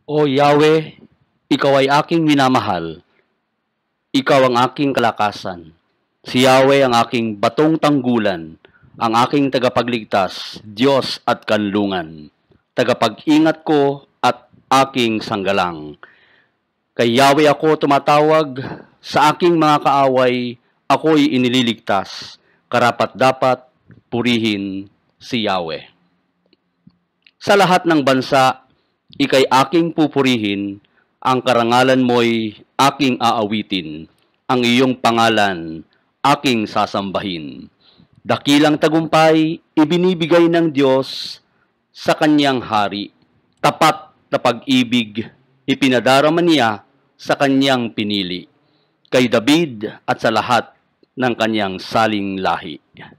O Yahweh, ikaw ay aking minamahal. Ikaw ang aking kalakasan. Si Yahweh ang aking batong tanggulan, ang aking tagapagligtas, Diyos at kanlungan, tagapag-ingat ko at aking sanggalang. Kay Yahweh ako tumatawag, sa aking mga kaaway, ako'y inililigtas. Karapat-dapat purihin si Yahweh. Sa lahat ng bansa, ikay aking pupurihin, ang karangalan mo'y aking aawitin, ang iyong pangalan aking sasambahin. Dakilang tagumpay ibinibigay ng Diyos sa kanyang hari. Tapat na pag-ibig ipinadarama niya sa kanyang pinili. Kay David at sa lahat ng kanyang saling lahi.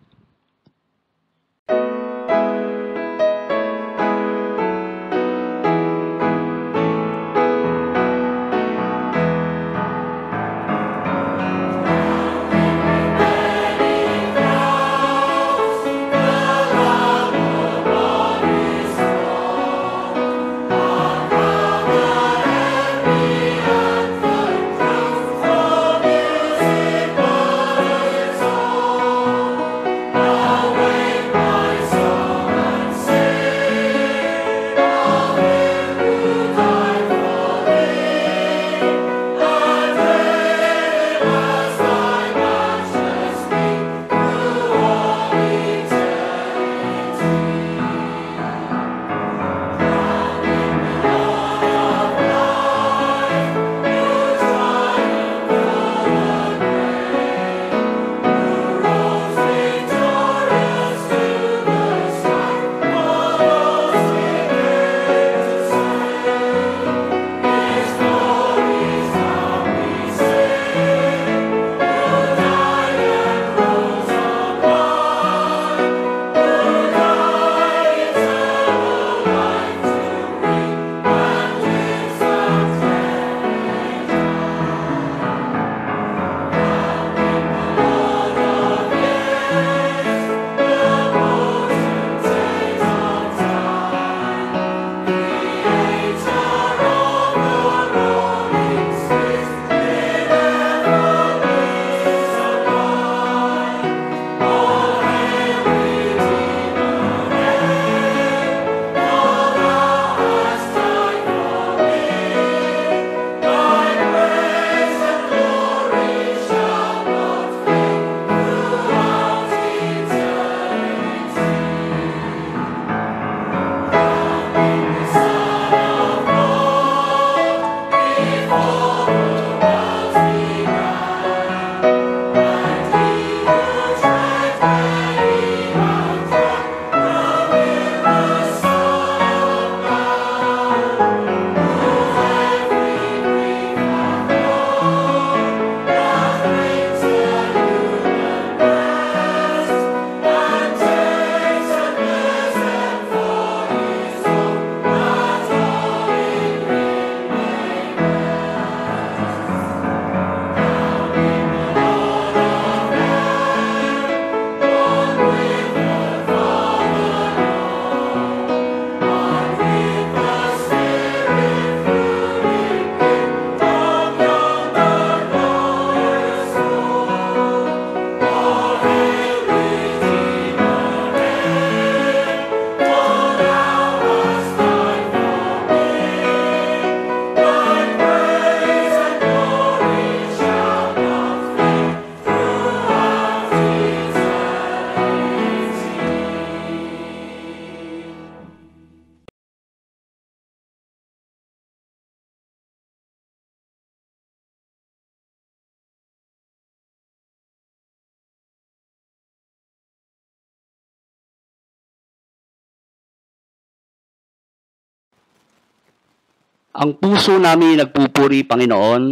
Ang puso namin nagpupuri, Panginoon,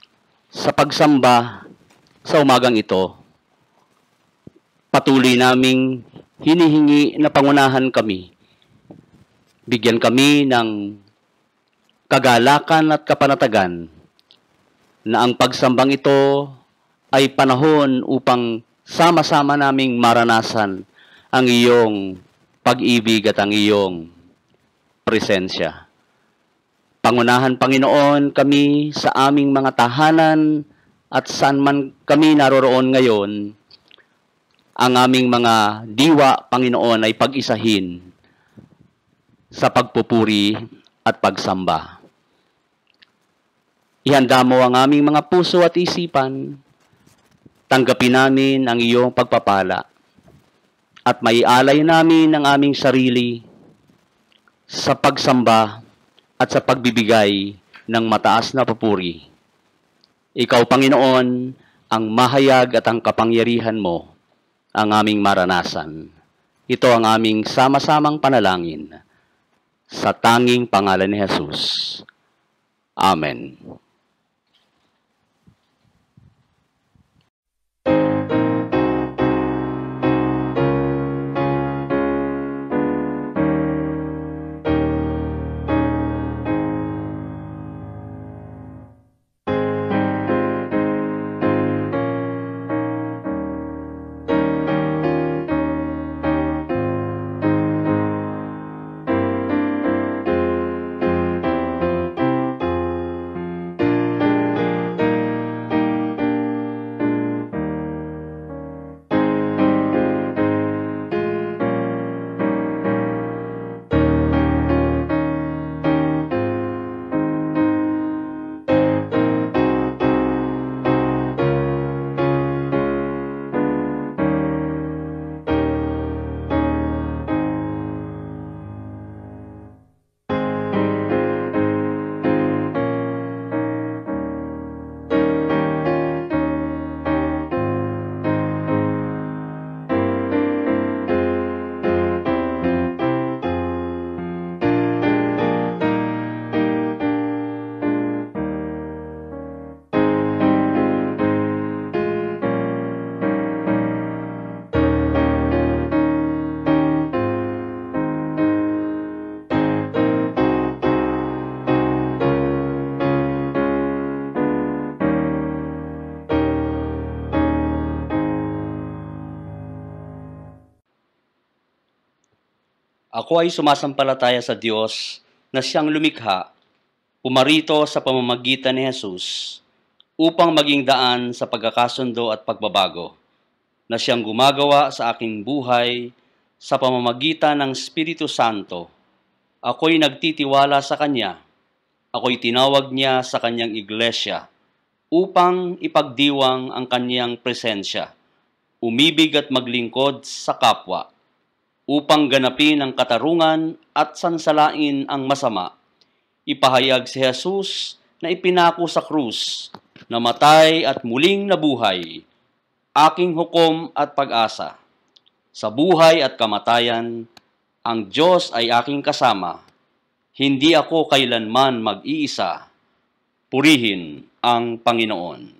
sa pagsamba sa umagang ito. Patuloy naming hinihingi na pangunahan kami. Bigyan kami ng kagalakan at kapanatagan na ang pagsambang ito ay panahon upang sama-sama naming maranasan ang iyong pag-ibig at ang iyong presensya. Pangunahan, Panginoon, kami sa aming mga tahanan at saan man kami naroroon ngayon, ang aming mga diwa, Panginoon, ay pag-isahin sa pagpupuri at pagsamba. Ihanda mo ang aming mga puso at isipan. Tanggapin namin ang iyong pagpapala at maialay namin ang aming sarili sa pagsamba at sa pagbibigay ng mataas na papuri. Ikaw, Panginoon, ang mahayag at ang kapangyarihan mo ang aming maranasan. Ito ang aming sama-samang panalangin sa tanging pangalan ni Jesus. Amen. Ako ay sumasampalataya sa Diyos na siyang lumikha, pumarito sa pamamagitan ni Jesus upang maging daan sa pagkakasundo at pagbabago, na siyang gumagawa sa aking buhay sa pamamagitan ng Espiritu Santo. Ako'y nagtitiwala sa Kanya. Ako'y tinawag niya sa Kanyang iglesia upang ipagdiwang ang Kanyang presensya, umibig at maglingkod sa kapwa, upang ganapin ang katarungan at sansalain ang masama. Ipahayag si Jesus na ipinako sa krus, namatay at muling nabuhay, aking hukom at pag-asa. Sa buhay at kamatayan, ang Diyos ay aking kasama. Hindi ako kailanman mag-iisa. Purihin ang Panginoon.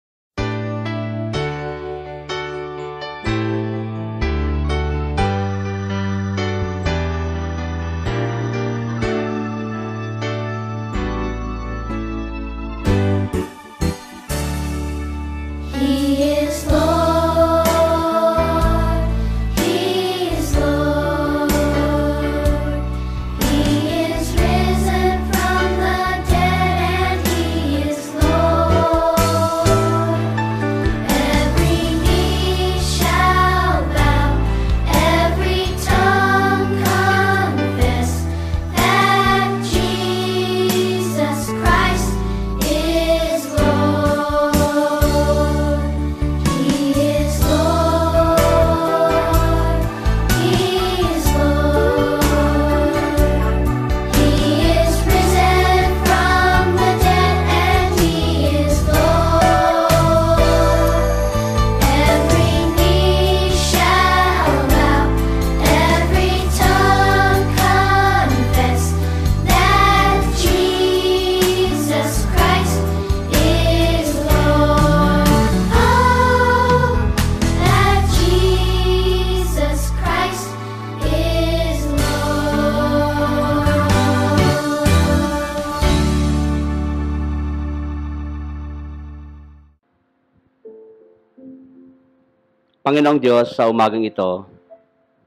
Panginoong Diyos, sa umagang ito,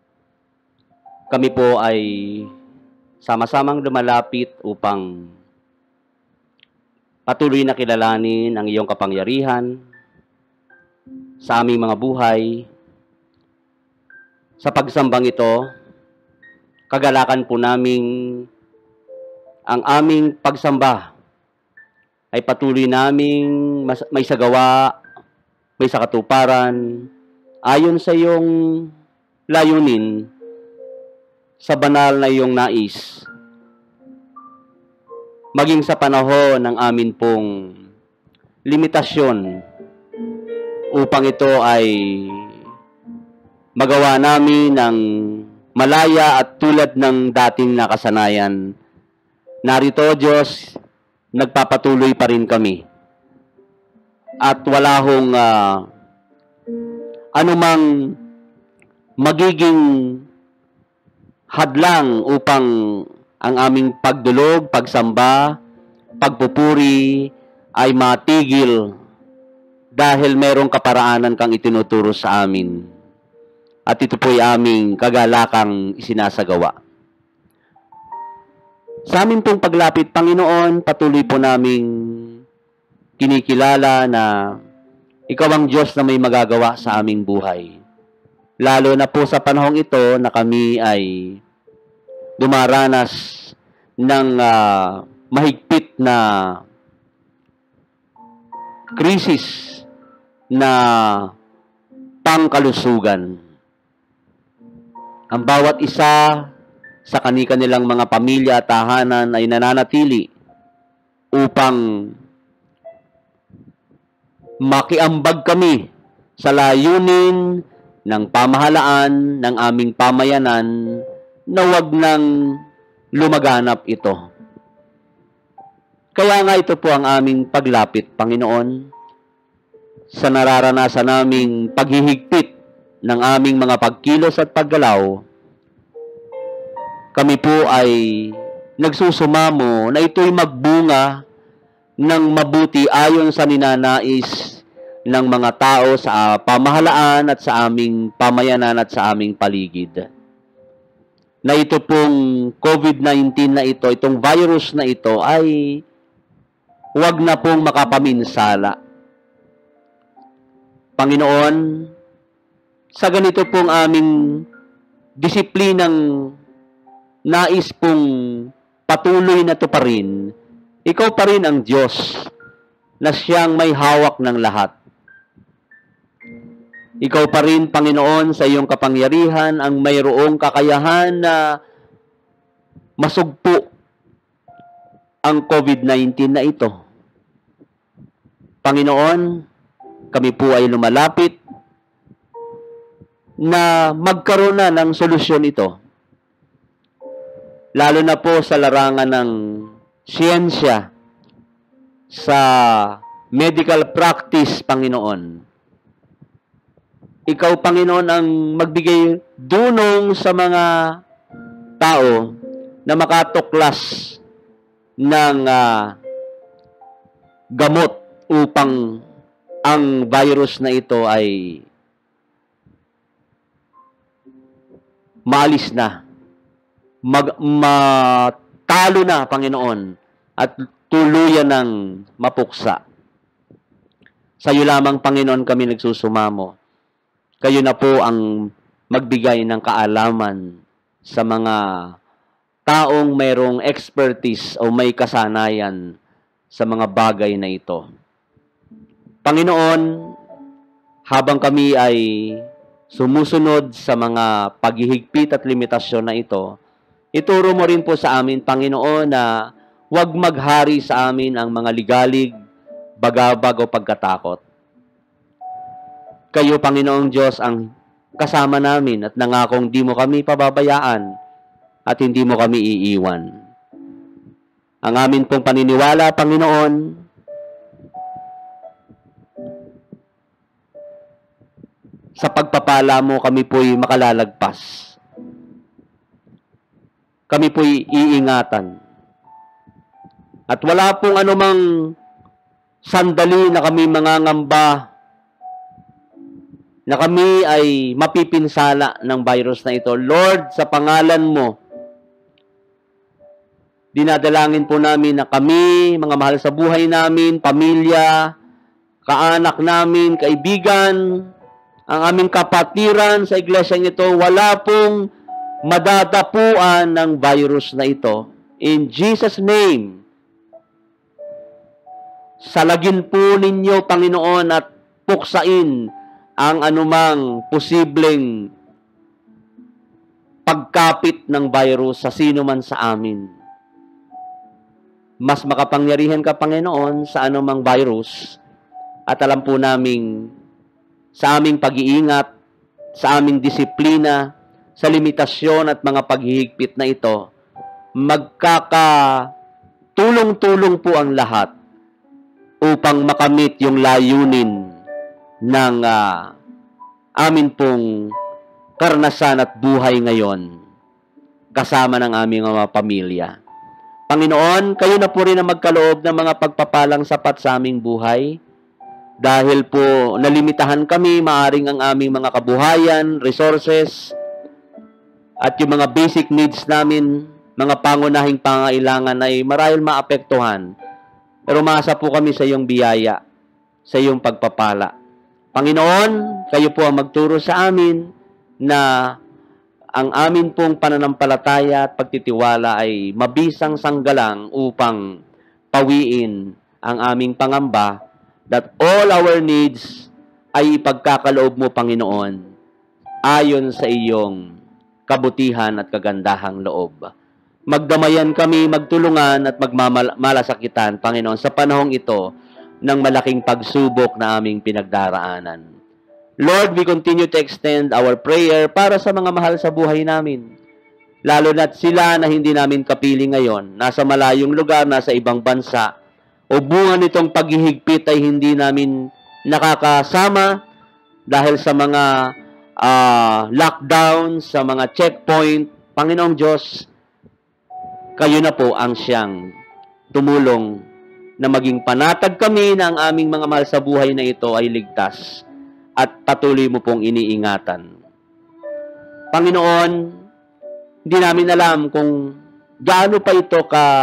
kami po ay sama-samang lumalapit upang Patuloy na kilalanin ang iyong kapangyarihan sa aming mga buhay. Sa pagsambang ito, kagalakan po naming ang aming pagsamba ay patuloy naming may sagawa, may sakatuparan, ayon sa iyong layunin, sa banal na iyong nais, maging sa panahon ng amin pong limitasyon upang ito ay magawa namin ng malaya at tulad ng dating nakasanayan. Narito, Diyos, nagpapatuloy pa rin kami. At wala hong anumang magiging hadlang upang ang aming pagdulog, pagsamba, pagpupuri ay matigil dahil merong kaparaanan kang itinuturo sa amin. At ito po'y aming kagalakang isinasagawa. Sa amin pong paglapit, Panginoon, patuloy po naming kinikilala na Ikaw ang Diyos na may magagawa sa aming buhay. Lalo na po sa panahong ito na kami ay dumaranas ng mahigpit na krisis na pangkalusugan. Ang bawat isa sa kani-kanilang mga pamilya at tahanan ay nananatili upang makiambag kami sa layunin ng pamahalaan ng aming pamayanan na wag nang lumaganap ito. Kaya nga ito po ang aming paglapit, Panginoon, sa nararanasan naming paghihigpit ng aming mga pagkilos at paggalaw. Kami po ay nagsusumamo na ito'y magbunga ng mabuti ayon sa ninanais ng mga tao sa pamahalaan at sa aming pamayanan at sa aming paligid. Na ito pong COVID-19 na ito, itong virus na ito ay huwag na pong makapaminsala. Panginoon, sa ganito pong aming disiplinang nais pong patuloy na tuparin, Ikaw pa rin ang Diyos na siyang may hawak ng lahat. Ikaw pa rin, Panginoon, sa iyong kapangyarihan ang mayroong kakayahan na masugpo ang COVID-19 na ito. Panginoon, kami po ay lumalapit na magkaroon na ng solusyon ito. Lalo na po sa larangan ng siyensya, sa medical practice, Panginoon. Ikaw, Panginoon, ang magbigay dunong sa mga tao na makatuklas ng gamot upang ang virus na ito ay maalis na, matalo na, Panginoon, at tuluyan ng mapuksa. Sa iyo lamang, Panginoon, kami nagsusumamo. Kayo na po ang magbigay ng kaalaman sa mga taong mayroong expertise o may kasanayan sa mga bagay na ito. Panginoon, habang kami ay sumusunod sa mga paghihigpit at limitasyon na ito, ituro mo rin po sa amin, Panginoon, na huwag maghari sa amin ang mga ligalig, bagabag o pagkatakot. Kayo, Panginoong Diyos, ang kasama namin at nangakong di mo kami pababayaan at hindi mo kami iiwan. Ang amin pong paniniwala, Panginoon, sa pagpapala mo kami po'y makalalagpas. Kami po'y iingatan. At wala pong anumang sandali na kami mangangamba na kami ay mapipinsala ng virus na ito. Lord, sa pangalan mo, Dinadalangin po namin na kami, mga mahal sa buhay namin, pamilya, kaanak namin, kaibigan, ang aming kapatiran sa iglesyang ito, wala pong madadapuan ng virus na ito. In Jesus' name, salagin po ninyo, Panginoon, at puksain ang anumang posibleng pagkapit ng virus sa sino man sa amin. Mas makapangyarihan ka, Panginoon, sa anumang virus, at alam po naming sa aming pag-iingat, sa aming disiplina, sa limitasyon at mga paghihigpit na ito, magkakatulong-tulong po ang lahat upang makamit yung layunin ng amin pong karanasan at buhay ngayon kasama ng aming mga pamilya. Panginoon, kayo na po rin ang magkaloob ng mga pagpapalang sapat sa aming buhay. Dahil po nalimitahan kami, maaring ang aming mga kabuhayan, resources, at yung mga basic needs namin, mga pangunahing pangailangan ay marahil maapektuhan. Pero maasa po kami sa iyong biyaya, sa iyong pagpapala. Panginoon, kayo po ang magturo sa amin na ang amin pong pananampalataya at pagtitiwala ay mabisang sanggalang upang pawiin ang aming pangamba, that all our needs ay ipagkakaloob mo, Panginoon, ayon sa iyong kabutihan at kagandahang loob. Magdamayan kami, magtulungan at magmamalasakitan, Panginoon, sa panahong ito ng malaking pagsubok na aming pinagdaraanan. Lord, we continue to extend our prayer para sa mga mahal sa buhay namin. Lalo na't sila na hindi namin kapili ngayon, nasa malayong lugar, nasa ibang bansa, o bunga nitong paghihigpit ay hindi namin nakakasama dahil sa mga lockdown, sa mga checkpoint. Panginoong Diyos, kayo na po ang siyang tumulong na maging panatag kami na ang aming mga mahal sa buhay na ito ay ligtas at patuloy mo pong iniingatan. Panginoon, hindi namin alam kung gaano pa ito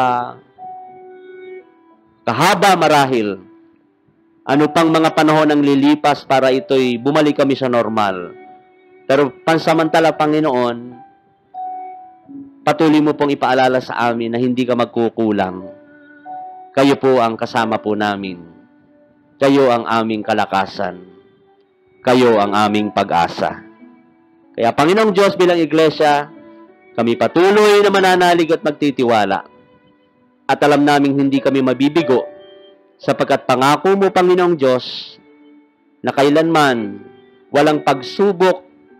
kahaba marahil. Ano pang mga panahon ang lilipas para ito'y bumalik kami sa normal. Pero pansamantala, Panginoon, patuloy mo pong ipaalala sa amin na hindi ka magkukulang. Kayo po ang kasama po namin. Kayo ang aming kalakasan. Kayo ang aming pag-asa. Kaya Panginoong Diyos, bilang iglesia, kami patuloy na mananalig at magtitiwala. At alam naming hindi kami mabibigo sapagkat pangako mo, Panginoong Diyos, na kailanman walang pagsubok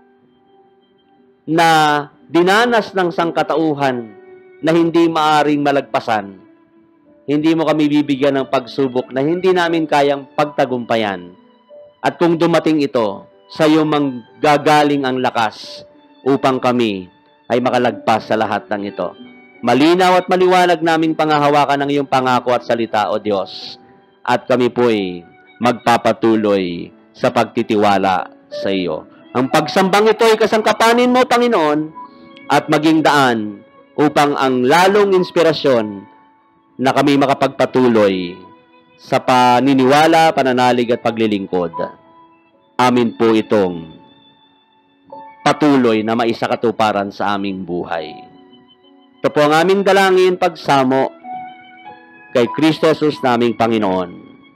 na dinanas ng sangkatauhan na hindi maaring malagpasan. Hindi mo kami bibigyan ng pagsubok na hindi namin kayang pagtagumpayan. At kung dumating ito, sa iyo manggagaling ang lakas upang kami ay makalagpas sa lahat ng ito. Malinaw at maliwanag naming pangahawakan ng iyong pangako at salita, O Diyos. At kami po'y magpapatuloy sa pagtitiwala sa iyo. Ang pagsambang ito ay kasangkapanin mo, Panginoon, at maging daan upang ang lalong inspirasyon na kami makapagpatuloy sa paniniwala, pananalig at paglilingkod. Amin po itong patuloy na maisakatuparan sa aming buhay. Ito po ang aming dalangin pagsamo kay Kristo Jesus naming Panginoon.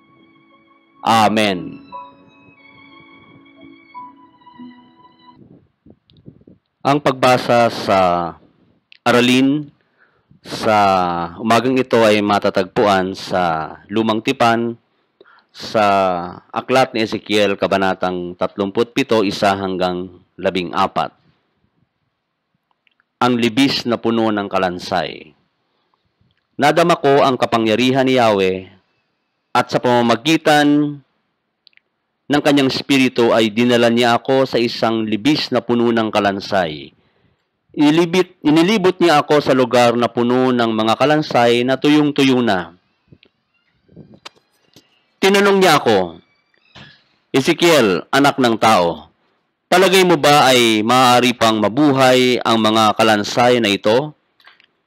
Amen. Ang pagbasa sa aralin sa umagang ito ay matatagpuan sa Lumang Tipan sa Aklat ni Ezekiel, Kabanatang 37, 1-14. Ang libis na puno ng kalansay. Nadama ko ang kapangyarihan ni Yahweh at sa pamamagitan ng kanyang spirito ay dinala niya ako sa isang libis na puno ng kalansay. Inilibot niya ako sa lugar na puno ng mga kalansay na tuyong-tuyo na. Tinanong niya ako, Ezekiel, anak ng tao, palagay mo ba ay maaari pang mabuhay ang mga kalansay na ito?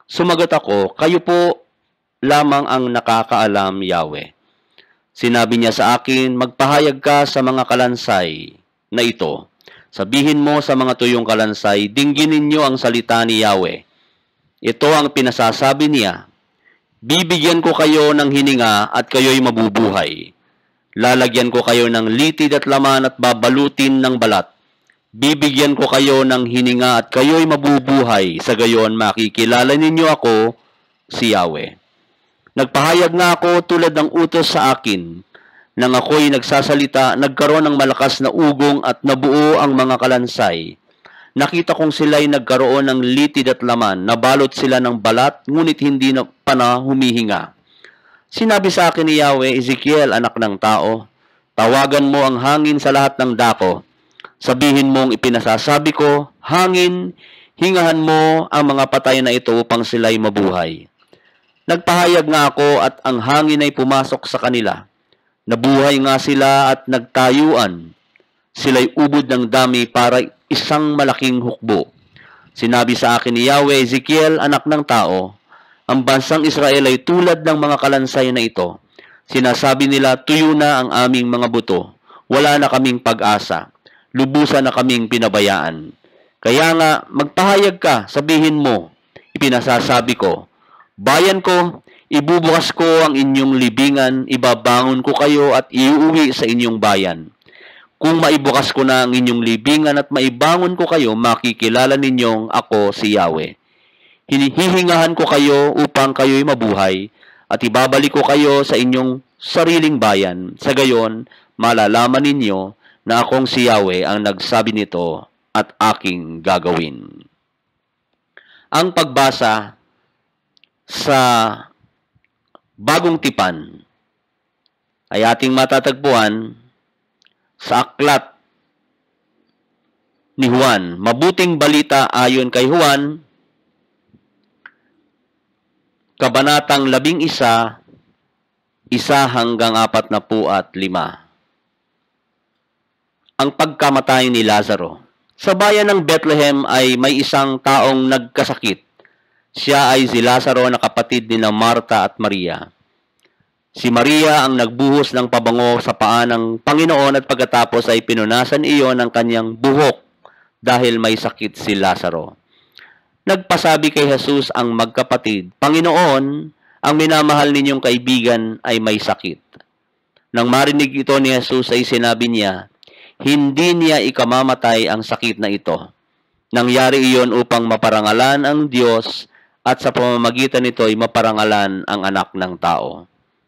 Sumagot ako, kayo po lamang ang nakakaalam, Yahweh. Sinabi niya sa akin, magpahayag ka sa mga kalansay na ito. Sabihin mo sa mga tuyong kalansay, dinggin ninyo ang salita ni Yahweh. Ito ang pinasasabi niya, bibigyan ko kayo ng hininga at kayo'y mabubuhay. Lalagyan ko kayo ng litid at laman at babalutin ng balat. Bibigyan ko kayo ng hininga at kayo'y mabubuhay. Sa gayon makikilala ninyo ako, si Yahweh. Nagpahayag nga ako tulad ng utos sa akin. Nang ako'y nagsasalita, nagkaroon ng malakas na ugong at nabuo ang mga kalansay. Nakita kong sila'y nagkaroon ng litid at laman, nabalot sila ng balat, ngunit hindi na humihinga. Sinabi sa akin ni Yahweh, Ezekiel, anak ng tao, tawagan mo ang hangin sa lahat ng dako. Sabihin mong ipinasasabi ko, hangin, hingahan mo ang mga patay na ito upang sila'y mabuhay. Nagpahayag nga ako at ang hangin ay pumasok sa kanila. Nabuhay nga sila at nagtayuan. Sila'y ubod ng dami para isang malaking hukbo. Sinabi sa akin ni Yahweh, Ezekiel, anak ng tao, ang bansang Israel ay tulad ng mga kalansay na ito. Sinasabi nila, tuyo na ang aming mga buto. Wala na kaming pag-asa. Lubusan na kaming pinabayaan. Kaya nga, magpahayag ka, sabihin mo, ipinasasabi ko, bayan ko, ibubukas ko ang inyong libingan, ibabangon ko kayo at iuwi sa inyong bayan. Kung maibukas ko na ang inyong libingan at maibangon ko kayo, makikilala ninyong ako si Yahweh. Hihingahan ko kayo upang kayo'y mabuhay at ibabalik ko kayo sa inyong sariling bayan. Sa gayon, malalaman ninyo na akong si Yahweh ang nagsabi nito at aking gagawin. Ang pagbasa sa Bagong Tipan ay ating matatagpuan sa aklat ni Juan. Mabuting balita ayon kay Juan, kabanatang 11, 1-45. Ang pagkamatay ni Lazaro. Sa bayan ng Bethlehem ay may isang taong nagkasakit. Siya ay si Lazaro na kapatid ni Marta at Maria. Si Maria ang nagbuhos ng pabango sa paa ng Panginoon at pagkatapos ay pinunasan iyon ng kanyang buhok dahil may sakit si Lazaro. Nagpasabi kay Jesus ang magkapatid, Panginoon, ang minamahal ninyong kaibigan ay may sakit. Nang marinig ito ni Jesus ay sinabi niya, hindi niya ikamamatay ang sakit na ito. Nangyari iyon upang maparangalan ang Diyos at sa pamamagitan nito ay maparangalan ang anak ng tao.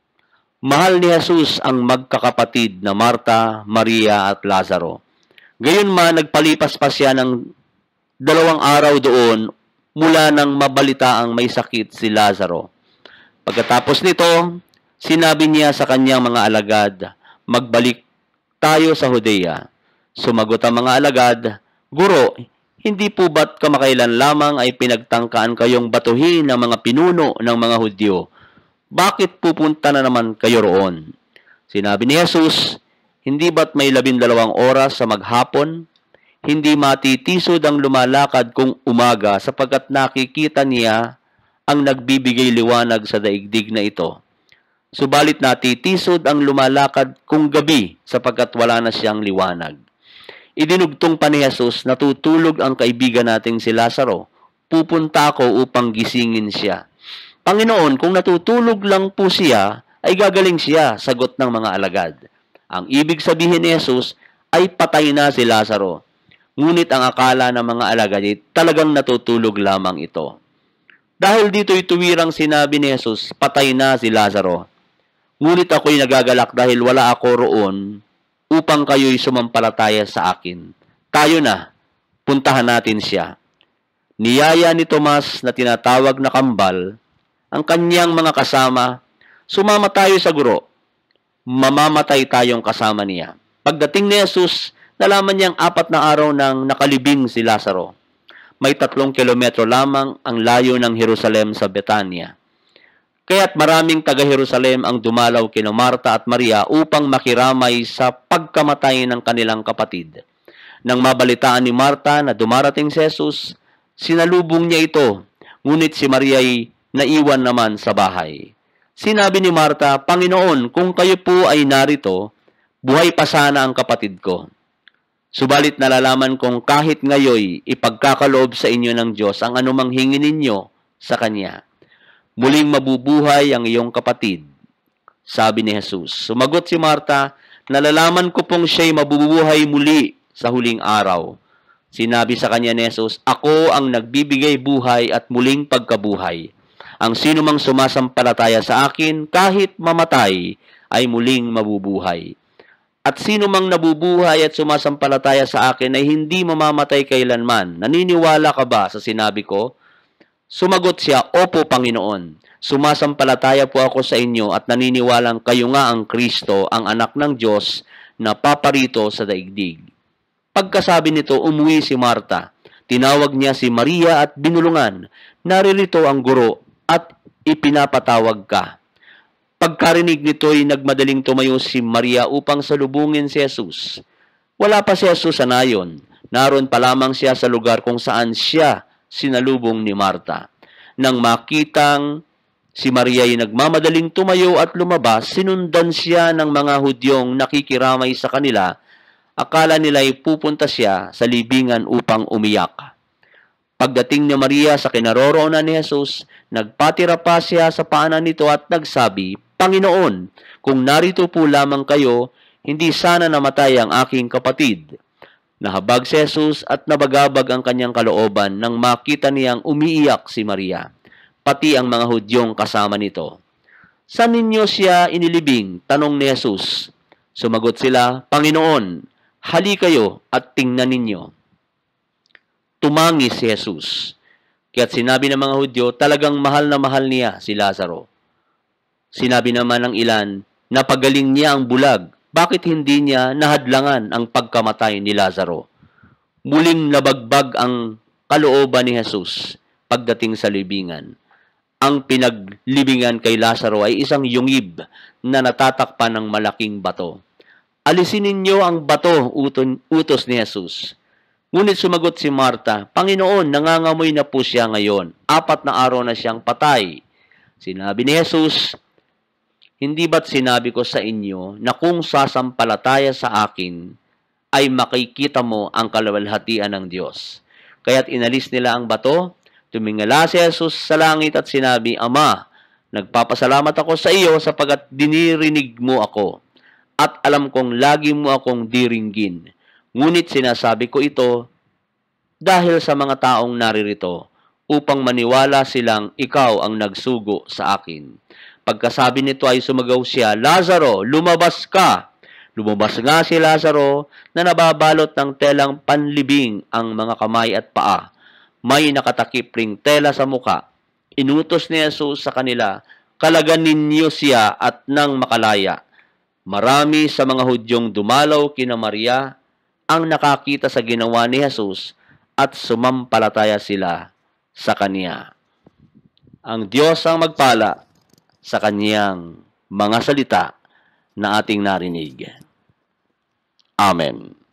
Mahal ni Jesus ang magkakapatid na Marta, Maria at Lazaro. Gayunman, nagpalipas pa siya ng 2 araw doon mula nang mabalita ang may sakit si Lazaro. Pagkatapos nito, sinabi niya sa kanyang mga alagad, magbalik tayo sa Judea. Sumagot ang mga alagad, Guro, hindi po ba't kamakailan lamang ay pinagtangkaan kayong batuhin ng mga pinuno ng mga Hudyo? Bakit pupunta na naman kayo roon? Sinabi ni Jesus, hindi ba't may 12 oras sa maghapon? Hindi matitisod ang lumalakad kung umaga sapagkat nakikita niya ang nagbibigay liwanag sa daigdig na ito. Subalit natitisod ang lumalakad kung gabi sapagkat wala na siyang liwanag. Idinugtong pa ni Jesus, natutulog ang kaibigan nating si Lazaro. Pupunta ako upang gisingin siya. Panginoon, kung natutulog lang po siya, ay gagaling siya, sagot ng mga alagad. Ang ibig sabihin ni Jesus ay patay na si Lazaro. Ngunit ang akala ng mga alagad ay talagang natutulog lamang ito. Dahil dito'y tuwirang sinabi ni Jesus, patay na si Lazaro. Ngunit ako'y nagagalak dahil wala ako roon upang kayo'y sumampalataya sa akin. Tayo na, puntahan natin siya. Niyaya ni Tomas na tinatawag na kambal, ang kanyang mga kasama, sumama tayo sa guro. Mamamatay tayong kasama niya. Pagdating ni Jesus, nalaman niyang 4 na araw nang nakalibing si Lazaro. May 3 kilometro lamang ang layo ng Jerusalem sa Betania. Kaya't maraming taga-Jerusalem ang dumalaw kina Marta at Maria upang makiramay sa pagkamatay ng kanilang kapatid. Nang mabalitaan ni Marta na dumarating si Jesus, sinalubong niya ito. Ngunit si Maria ay naiwan naman sa bahay. Sinabi ni Marta, Panginoon, kung kayo po ay narito, buhay pa sana ang kapatid ko. Subalit nalalaman kong kahit ngayoy ipagkakaloob sa inyo ng Diyos ang anumang hingin ninyo sa Kanya. Muling mabubuhay ang iyong kapatid, sabi ni Jesus. Sumagot si Marta, nalalaman ko pong siya'y mabubuhay muli sa huling araw. Sinabi sa kanya ni Jesus, Ako ang nagbibigay buhay at muling pagkabuhay. Ang sino mang sumasampalataya sa akin, kahit mamatay, ay muling mabubuhay. At sino mang nabubuhay at sumasampalataya sa akin ay hindi mamamatay kailanman. Naniniwala ka ba sa sinabi ko? Sumagot siya, Opo, Panginoon. Sumasampalataya po ako sa inyo at naniniwalang kayo nga ang Kristo, ang anak ng Diyos na paparito sa daigdig. Pagkasabi nito, umuwi si Marta. Tinawag niya si Maria at binulungan, Naririto ang guro at ipinapatawag ka. Pagkarinig nito'y nagmadaling tumayo si Maria upang salubungin si Jesus. Wala pa si Jesus sa nayon. Naroon pa lamang siya sa lugar kung saan siya sinalubong ni Marta. Nang makitang si Maria ay nagmamadaling tumayo at lumabas, sinundan siya ng mga Hudyong nakikiramay sa kanila. Akala nila ay pupunta siya sa libingan upang umiyak. Pagdating ni Maria sa kinaroroonan ni Jesus, nagpatira pa siya sa paanan nito at nagsabi, Panginoon, kung narito po lamang kayo, hindi sana namatay ang aking kapatid. Nahabag si Jesus at nabagabag ang kanyang kalooban nang makita niyang umiiyak si Maria, pati ang mga Hudyong kasama nito. Saan ninyo siya inilibing? Tanong ni Jesus. Sumagot sila, Panginoon, hali kayo at tingnan ninyo. Tumangis si Jesus. Kaya't sinabi ng mga Hudyo, talagang mahal na mahal niya si Lazaro. Sinabi naman ng ilan, napagaling niya ang bulag. Bakit hindi niya nahadlangan ang pagkamatay ni Lazaro? Muling nabagbag ang kalooban ni Jesus pagdating sa libingan. Ang pinaglibingan kay Lazaro ay isang yungib na natatakpan ng malaking bato. Alisin ninyo ang bato, utos ni Jesus. Ngunit sumagot si Marta, Panginoon, nangangamoy na po siya ngayon. 4 na araw na siyang patay. Sinabi ni Jesus, Hindi ba't sinabi ko sa inyo na kung sasampalataya sa akin, ay makikita mo ang kaluwalhatian ng Diyos. Kaya't inalis nila ang bato, tumingala si Jesus sa langit at sinabi, Ama, nagpapasalamat ako sa iyo sapagat dinirinig mo ako. At alam kong lagi mo akong diringgin. Ngunit sinasabi ko ito dahil sa mga taong naririto, upang maniwala silang ikaw ang nagsugo sa akin. Pagkasabi nito ay sumagaw siya, Lazaro, lumabas ka! Lumabas nga si Lazaro na nababalot ng telang panlibing ang mga kamay at paa. May nakatakip ring tela sa muka. Inutos ni Jesus sa kanila, Kalagan ninyo siya at nang makalaya. Marami sa mga Hudyong dumalaw kina Maria ang nakakita sa ginawa ni Jesus at sumampalataya sila sa Kanya. Ang Diyos ang magpala sa Kanyang mga salita na ating narinig. Amen.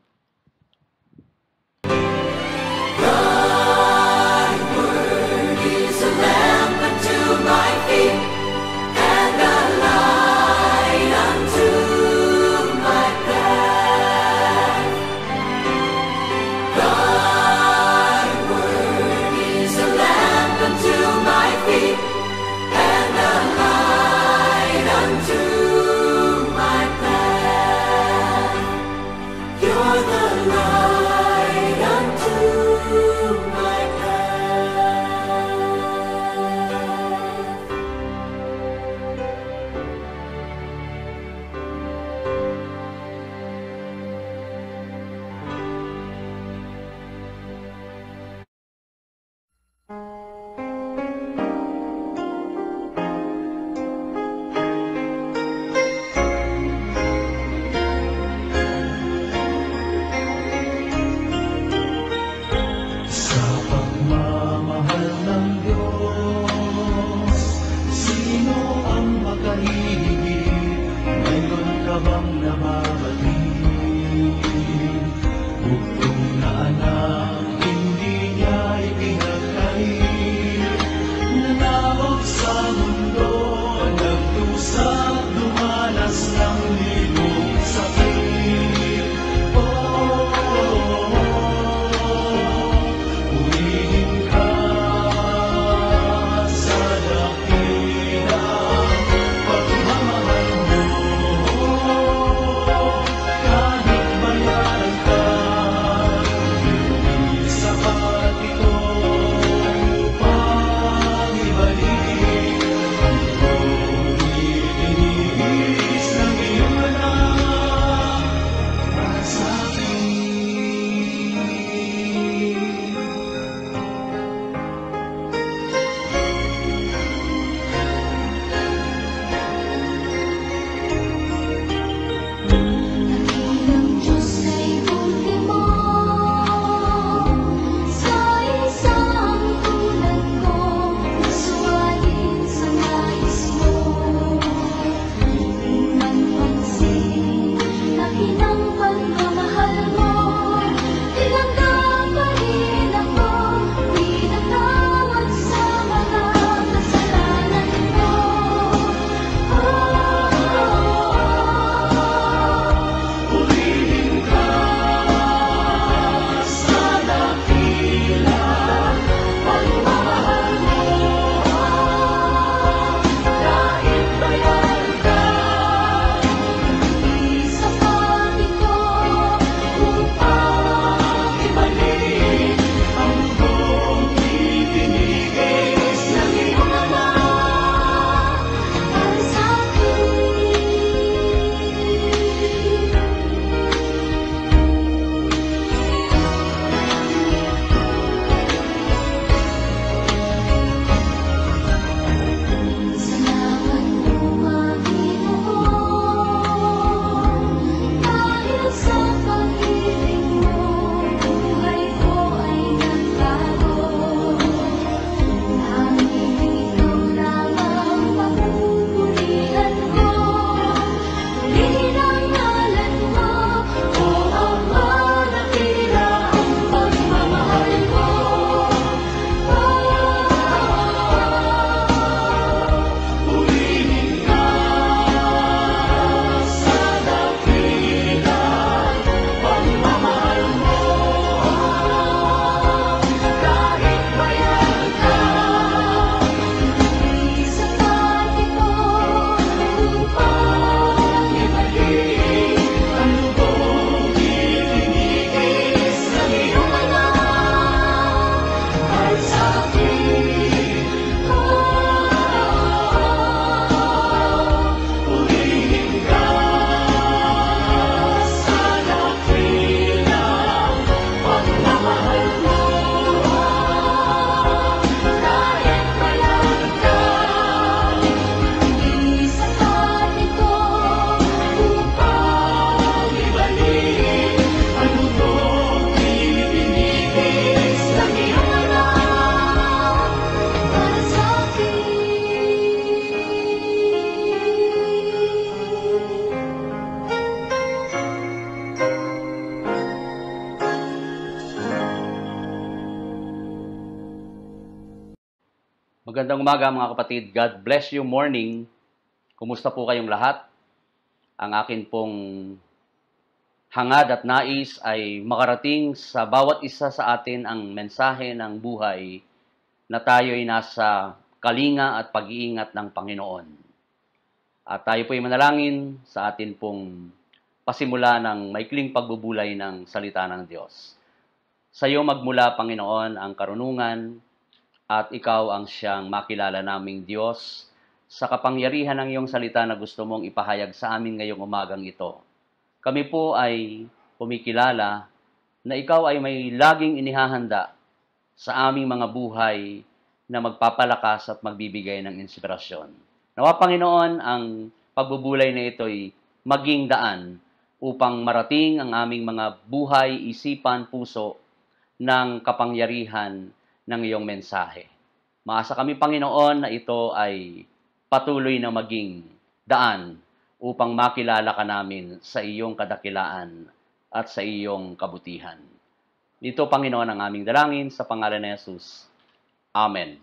Magandang umaga mga kapatid. God bless you morning. Kumusta po kayong lahat? Ang akin pong hangad at nais ay makarating sa bawat isa sa atin ang mensahe ng buhay na tayo'y nasa kalinga at pag-iingat ng Panginoon. At tayo po'y manalangin sa atin pong pasimula ng maikling pagbubulay ng salita ng Diyos. Sa iyo magmula, Panginoon, ang karunungan at ikaw ang siyang makilala naming Diyos sa kapangyarihan ng iyong salita na gusto mong ipahayag sa amin ngayong umagang ito. Kami po ay kumikilala na ikaw ay may laging inihahanda sa aming mga buhay na magpapalakas at magbibigay ng inspirasyon. Nawa, Panginoon, ang pagbubulay na ito'y maging daan upang marating ang aming mga buhay, isipan, puso ng kapangyarihan ng iyong mensahe. Maasa kami, Panginoon, na ito ay patuloy na maging daan upang makilala ka namin sa iyong kadakilaan at sa iyong kabutihan. Ito, Panginoon, ang aming dalangin sa pangalan ni Jesus. Amen.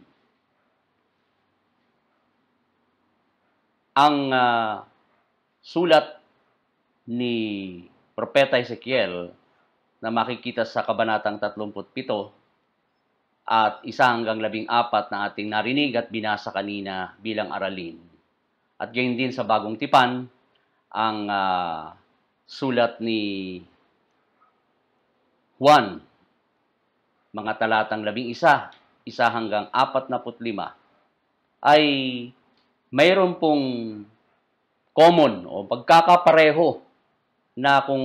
Ang sulat ni Propeta Ezekiel na makikita sa Kabanatang 37 at 1-14 na ating narinig at binasa kanina bilang aralin. At gayon din sa Bagong Tipan, ang sulat ni Juan, mga talatang 11, 1-45, ay mayroon pong common o pagkakapareho na kung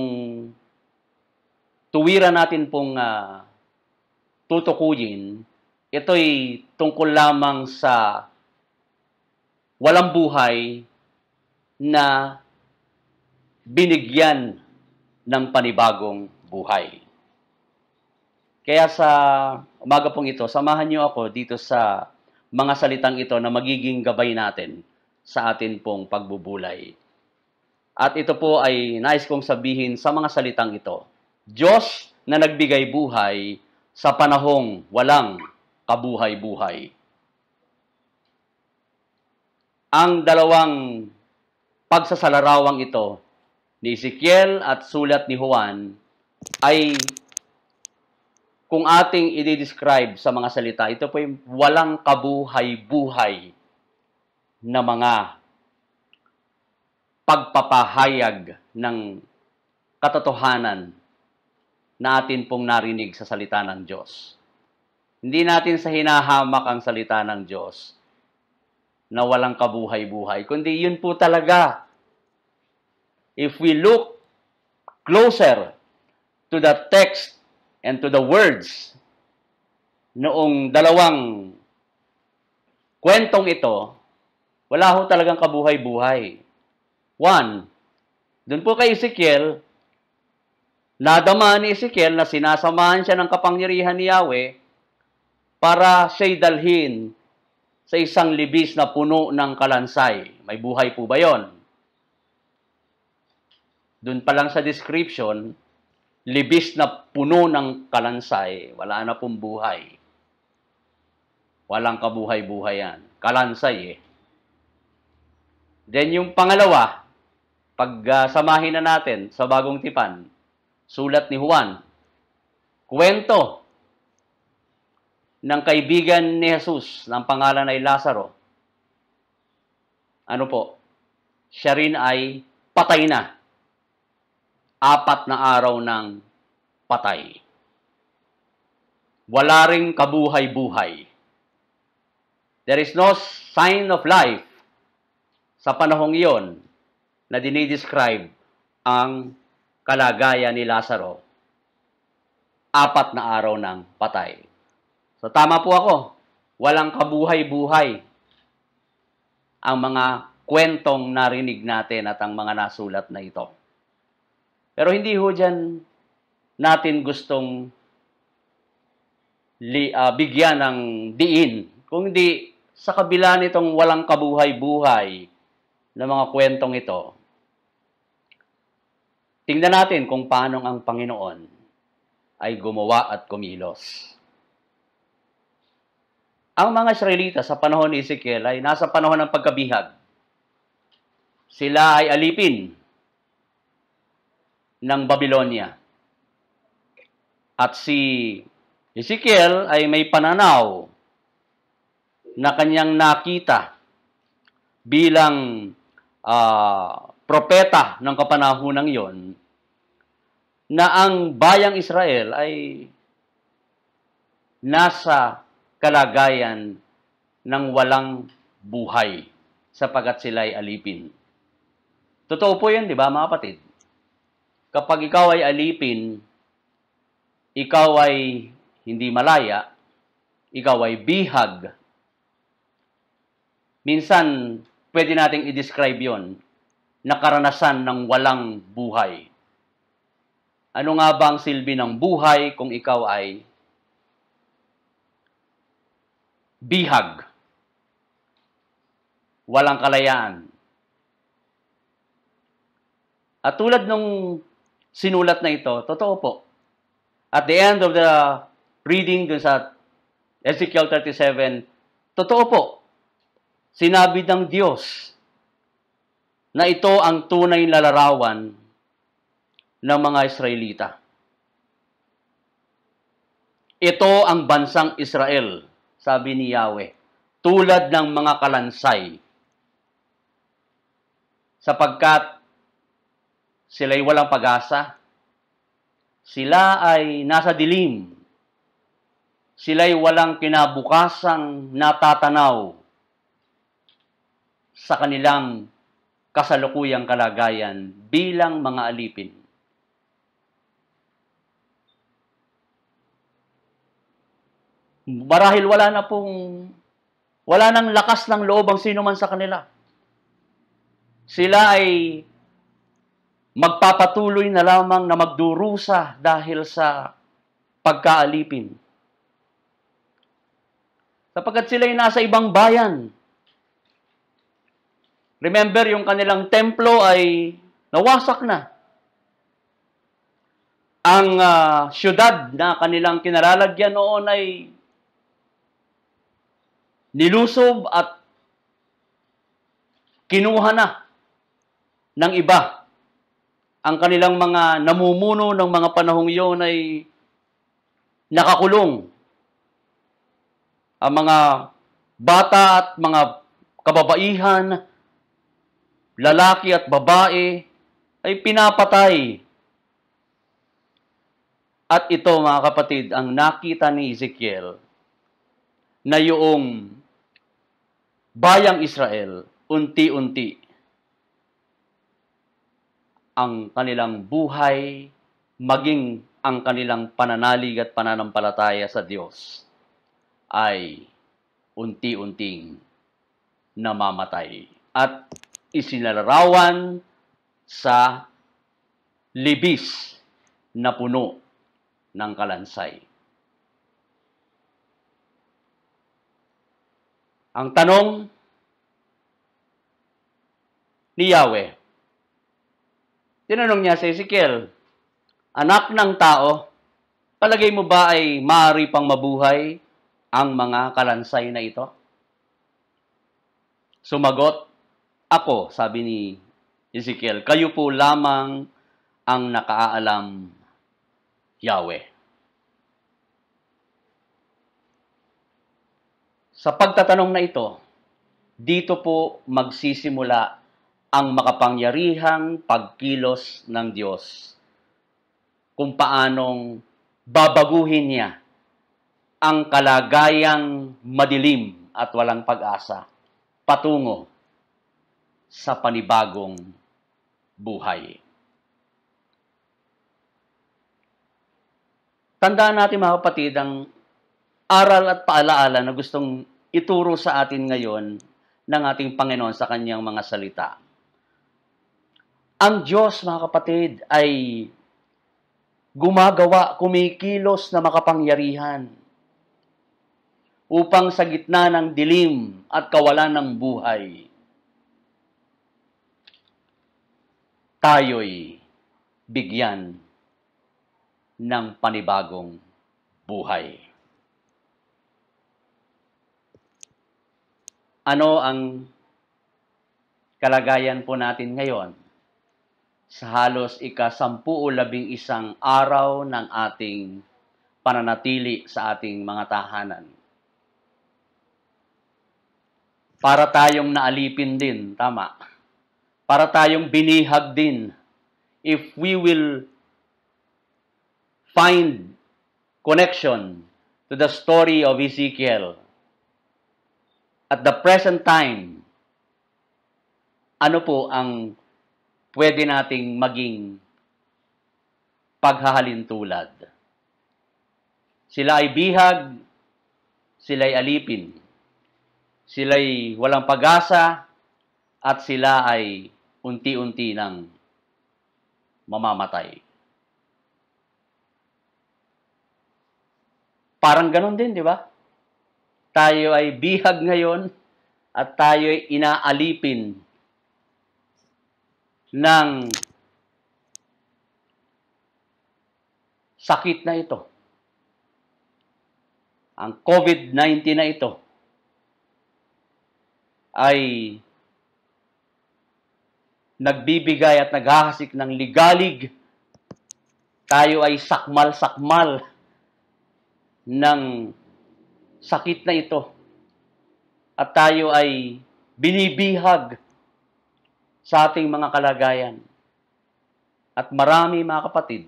tuwiran natin pong tutukuyin, ito'y tungkol lamang sa walang buhay na binigyan ng panibagong buhay. Kaya sa umaga pong ito, samahan niyo ako dito sa mga salitang ito na magiging gabay natin sa atin pong pagbubulay. At ito po ay nais kong sabihin sa mga salitang ito. Diyos na nagbigay buhay sa panahong walang kabuhay-buhay. Ang dalawang pagsasalarawang ito ni Ezekiel at sulat ni Juan ay kung ating i-describe sa mga salita, ito po yung walang kabuhay-buhay na mga pagpapahayag ng katotohanan na atin pong narinig sa salita ng Diyos. Hindi natin sa hinahamak ang salita ng Diyos na walang kabuhay-buhay, kundi yun po talaga. If we look closer to the text and to the words noong dalawang kwentong ito, wala ho talagang kabuhay-buhay. One, dun po kay Ezekiel, nadama ni Ezekiel na sinasamahan siya ng kapangyarihan ni Yahweh para siya'y dalhin sa isang libis na puno ng kalansay. May buhay po ba yon? Doon pa lang sa description, libis na puno ng kalansay, wala na pong buhay. Walang kabuhay-buhay yan. Kalansay eh. Then yung pangalawa, pag samahin na natin sa Bagong Tipan, sulat ni Juan, kwento ng kaibigan ni Jesus, ng pangalan ay Lazaro. Ano po? Siya rin ay patay na. 4 na araw ng patay. Wala ring kabuhay-buhay. There is no sign of life sa panahong iyon na dinidescribe ang kalagayan ni Lazaro. 4 na araw ng patay. So tama po ako, walang kabuhay-buhay ang mga kwentong narinig natin at ang mga nasulat na ito. Pero hindi ho dyan natin gustong bigyan ng diin, kundi sa kabila nitong walang kabuhay-buhay na mga kwentong ito, tingnan natin kung paano ang Panginoon ay gumawa at kumilos. Ang mga Israelita sa panahon ni Ezekiel ay nasa panahon ng pagkabihag. Sila ay alipin ng Babylonia. At si Ezekiel ay may pananaw na kanyang nakita bilang propeta ng kapanahonang iyon na ang bayang Israel ay nasa kalagayan ng walang buhay sapagkat sila ay alipin. Totoo po yun, di ba mga kapatid? Kapag ikaw ay alipin, ikaw ay hindi malaya, ikaw ay bihag. Minsan, pwede nating i-describe yon na karanasan ng walang buhay. Ano nga ba ang silbi ng buhay kung ikaw ay bihag? Walang kalayaan. At tulad nung sinulat na ito, totoo po. At the end of the reading dun sa Ezekiel 37, totoo po. Sinabi ng Diyos na ito ang tunay na larawan ng mga Israelita. Ito ang bansang Israel, sabi ni Yahweh, tulad ng mga kalansay, sapagkat sila'y walang pag-asa, sila ay nasa dilim, sila'y walang kinabukasang natatanaw sa kanilang kasalukuyang kalagayan bilang mga alipin. Marahil wala nang lakas ng loob ang sino man sa kanila. Sila ay magpapatuloy na lamang na magdurusa dahil sa pagkaalipin. Sapagkat sila ay nasa ibang bayan. Remember, yung kanilang templo ay nawasak na. Ang syudad na kanilang kinalalagyan noon ay nilusob at kinuha na ng iba. Ang kanilang mga namumuno ng mga panahong iyon ay nakakulong. Ang mga bata at mga kababaihan, lalaki at babae, ay pinapatay. At ito, mga kapatid, ang nakita ni Ezekiel na yung bayang Israel, unti-unti, ang kanilang buhay, maging ang kanilang pananalig at pananampalataya sa Diyos ay unti-unting namamatay at isinalarawan sa libis na puno ng kalansay. Ang tanong ni Yahweh, tinanong niya si Ezekiel, anak ng tao, palagay mo ba ay maaari pang mabuhay ang mga kalansay na ito? Sumagot, ako, sabi ni Ezekiel, kayo po lamang ang nakaalam, Yahweh. Sa pagtatanong na ito, dito po magsisimula ang makapangyarihang pagkilos ng Diyos kung paanong babaguhin niya ang kalagayang madilim at walang pag-asa patungo sa panibagong buhay. Tandaan natin mga kapatid ang aral at paalaala na gustong ituro sa atin ngayon ng ating Panginoon sa kanyang mga salita. Ang Diyos, mga kapatid, ay gumagawa, kumikilos na makapangyarihan upang sa gitna ng dilim at kawalan ng buhay, tayo'y bigyan ng panibagong buhay. Ano ang kalagayan po natin ngayon sa halos ika-11 araw ng ating pananatili sa ating mga tahanan? Para tayong naalipin din, tama. Para tayong binihag din. If we will find connection to the story of Ezekiel, at the present time, ano po ang pwede nating maging paghahalintulad? Sila ay bihag, sila ay alipin, sila ay walang pag-asa, at sila ay unti-unti nang mamamatay. Parang ganun din, di ba? Tayo ay bihag ngayon at tayo ay inaalipin ng sakit na ito. Ang COVID-19 na ito ay nagbibigay at naghahasik ng ligalig. Tayo ay sakmal-sakmal ng sakit na ito. At tayo ay binibihag sa ating mga kalagayan. At marami, mga kapatid,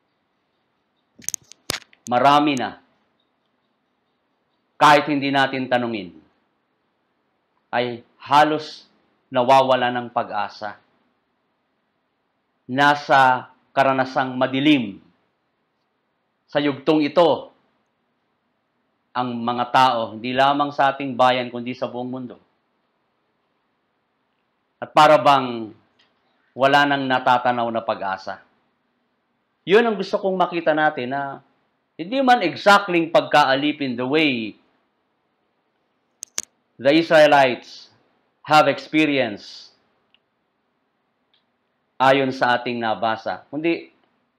marami na, kahit hindi natin tanungin, ay halos nawawala ng pag-asa. Nasa karanasang madilim. Sa yugtong ito, ang mga tao, hindi lamang sa ating bayan, kundi sa buong mundo. At para bang wala nang natatanaw na pag-asa. Yun ang gusto kong makita natin na hindi man exactly pagkaalipin the way the Israelites have experienced ayon sa ating nabasa. Kundi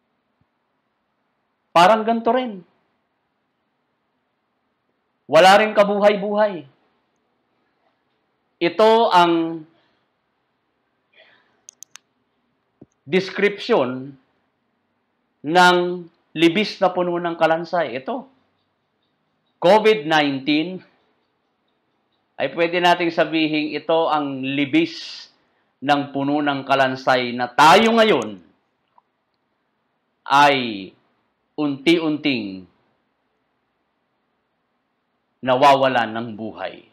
parang ganito rin. Wala rin kabuhay-buhay. Ito ang description ng libis na puno ng kalansay. Ito, COVID-19, ay pwede nating sabihin ito ang libis ng puno ng kalansay na tayo ngayon ay unti-unting nawawalan ng buhay.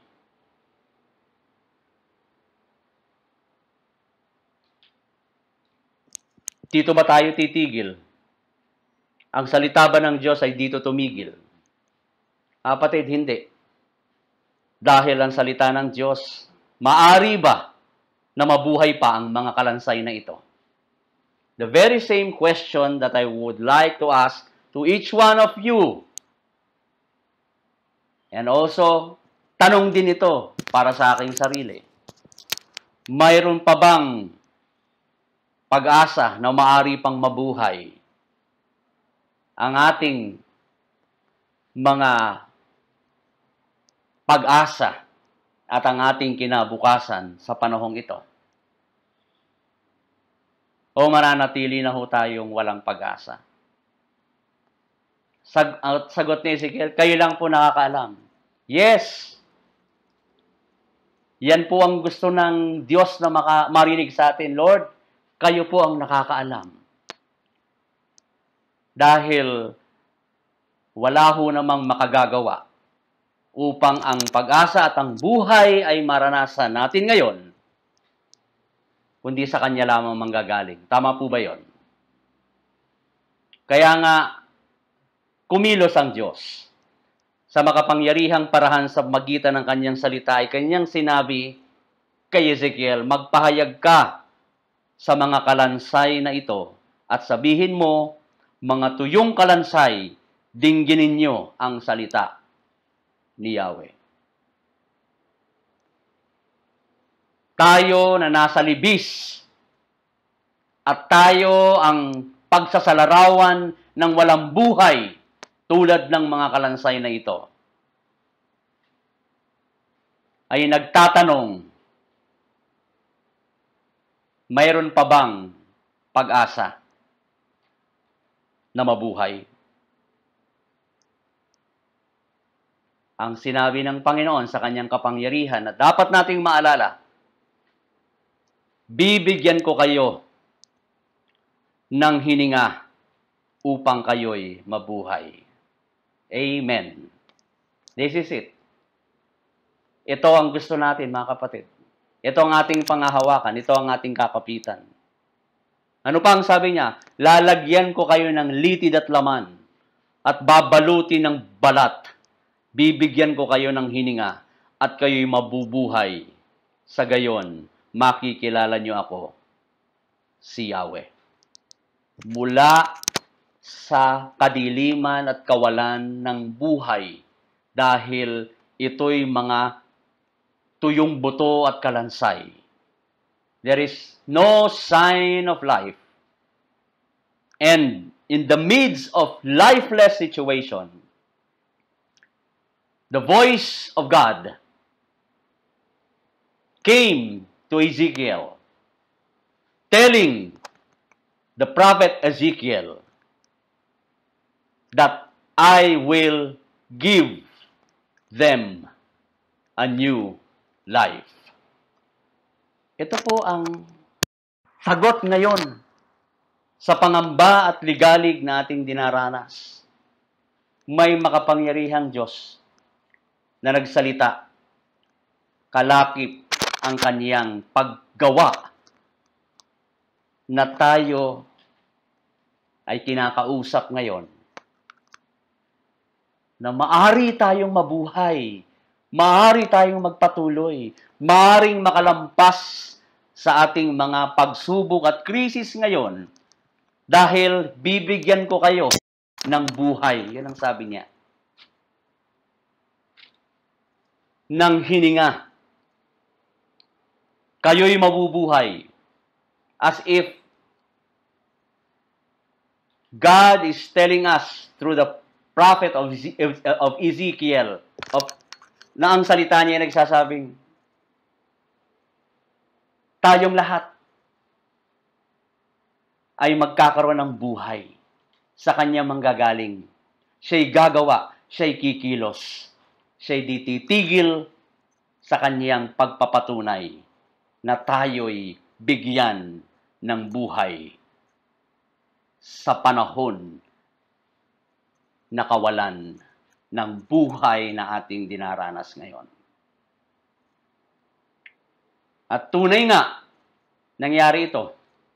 Dito ba tayo titigil? Ang salita ba ng Diyos ay dito tumigil? Kapatid, hindi. Dahil ang salita ng Diyos, maari ba na mabuhay pa ang mga kalansay na ito? The very same question that I would like to ask to each one of you. And also, tanong din ito para sa aking sarili. Mayroon pa bang pag-asa na maari pang mabuhay ang ating mga pag-asa at ang ating kinabukasan sa panahong ito? O mananatili na ho tayong walang pag-asa? Sagot ni Ezekiel, kayo lang po nakakaalam. Yes! Yan po ang gusto ng Diyos na marinig sa atin. Lord, kayo po ang nakakaalam. Dahil wala ho namang makagagawa upang ang pag-asa at ang buhay ay maranasan natin ngayon, kundi sa Kanya lamang manggagaling. Tama po ba yon? Kaya nga, kumilos ang Diyos sa makapangyarihang parahan sa magitan ng Kanyang salita ay Kanyang sinabi kay Ezekiel, magpahayag ka sa mga kalansay na ito at sabihin mo, mga tuyong kalansay, dinggin ninyo ang salita ni Yahweh. Tayo na nasa libis at tayo ang pagsasalarawan ng walang buhay tulad ng mga kalansay na ito. ay nagtatanong, mayroon pa bang pag-asa na mabuhay? Ang sinabi ng Panginoon sa kanyang kapangyarihan na dapat nating maalala, bibigyan ko kayo ng hininga upang kayo'y mabuhay. Amen. This is it. Ito ang gusto natin, mga kapatid. Ito ang ating pangahawakan. Ito ang ating kakapitan. Ano pa ang sabi niya? Lalagyan ko kayo ng litid at laman at babalutin ng balat. Bibigyan ko kayo ng hininga at kayo'y mabubuhay. Sa gayon, makikilala niyo ako, si Yahweh. Mula sa kadiliman at kawalan ng buhay dahil ito'y mga tuyong buto at kalansay. There is no sign of life. And in the midst of lifeless situation, the voice of God came to Ezekiel, telling the prophet Ezekiel that I will give them a new life. Ito po ang sagot ngayon sa pangamba at ligalig na ating dinaranas. May makapangyarihang Diyos na nagsalita, kalakip ang kaniyang paggawa na tayo ay kinakausap ngayon na maaari tayong mabuhay, maaari tayong magpatuloy, maaring makalampas sa ating mga pagsubok at krisis ngayon dahil bibigyan ko kayo ng buhay. Yan ang sabi niya. Ng hininga. Kayo'y mabubuhay. As if God is telling us through the prophet of Ezekiel, na ang salita niya ay nagsasabing, tayong lahat ay magkakaroon ng buhay sa kanya manggagaling. Siya'y gagawa, siya'y kikilos, siya'y dititigil sa kanyang pagpapatunay na tayo'y bigyan ng buhay sa panahon na kawalan ng buhay na ating dinaranas ngayon. At tunay nga, nangyari ito.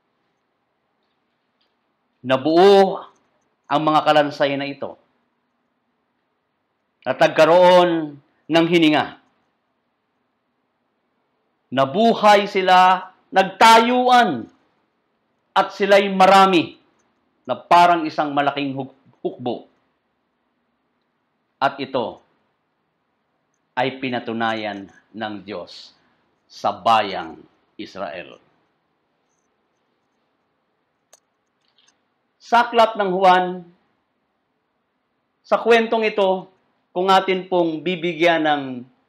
Nabuo ang mga kalansay na ito. At nagkaroon ng hininga. Nabuhay sila, nagtayuan, at sila'y marami na parang isang malaking hukbo. At ito ay pinatunayan ng Diyos sa bayang Israel. Sa aklat ng Juan, sa kwentong ito, kung atin pong bibigyan ng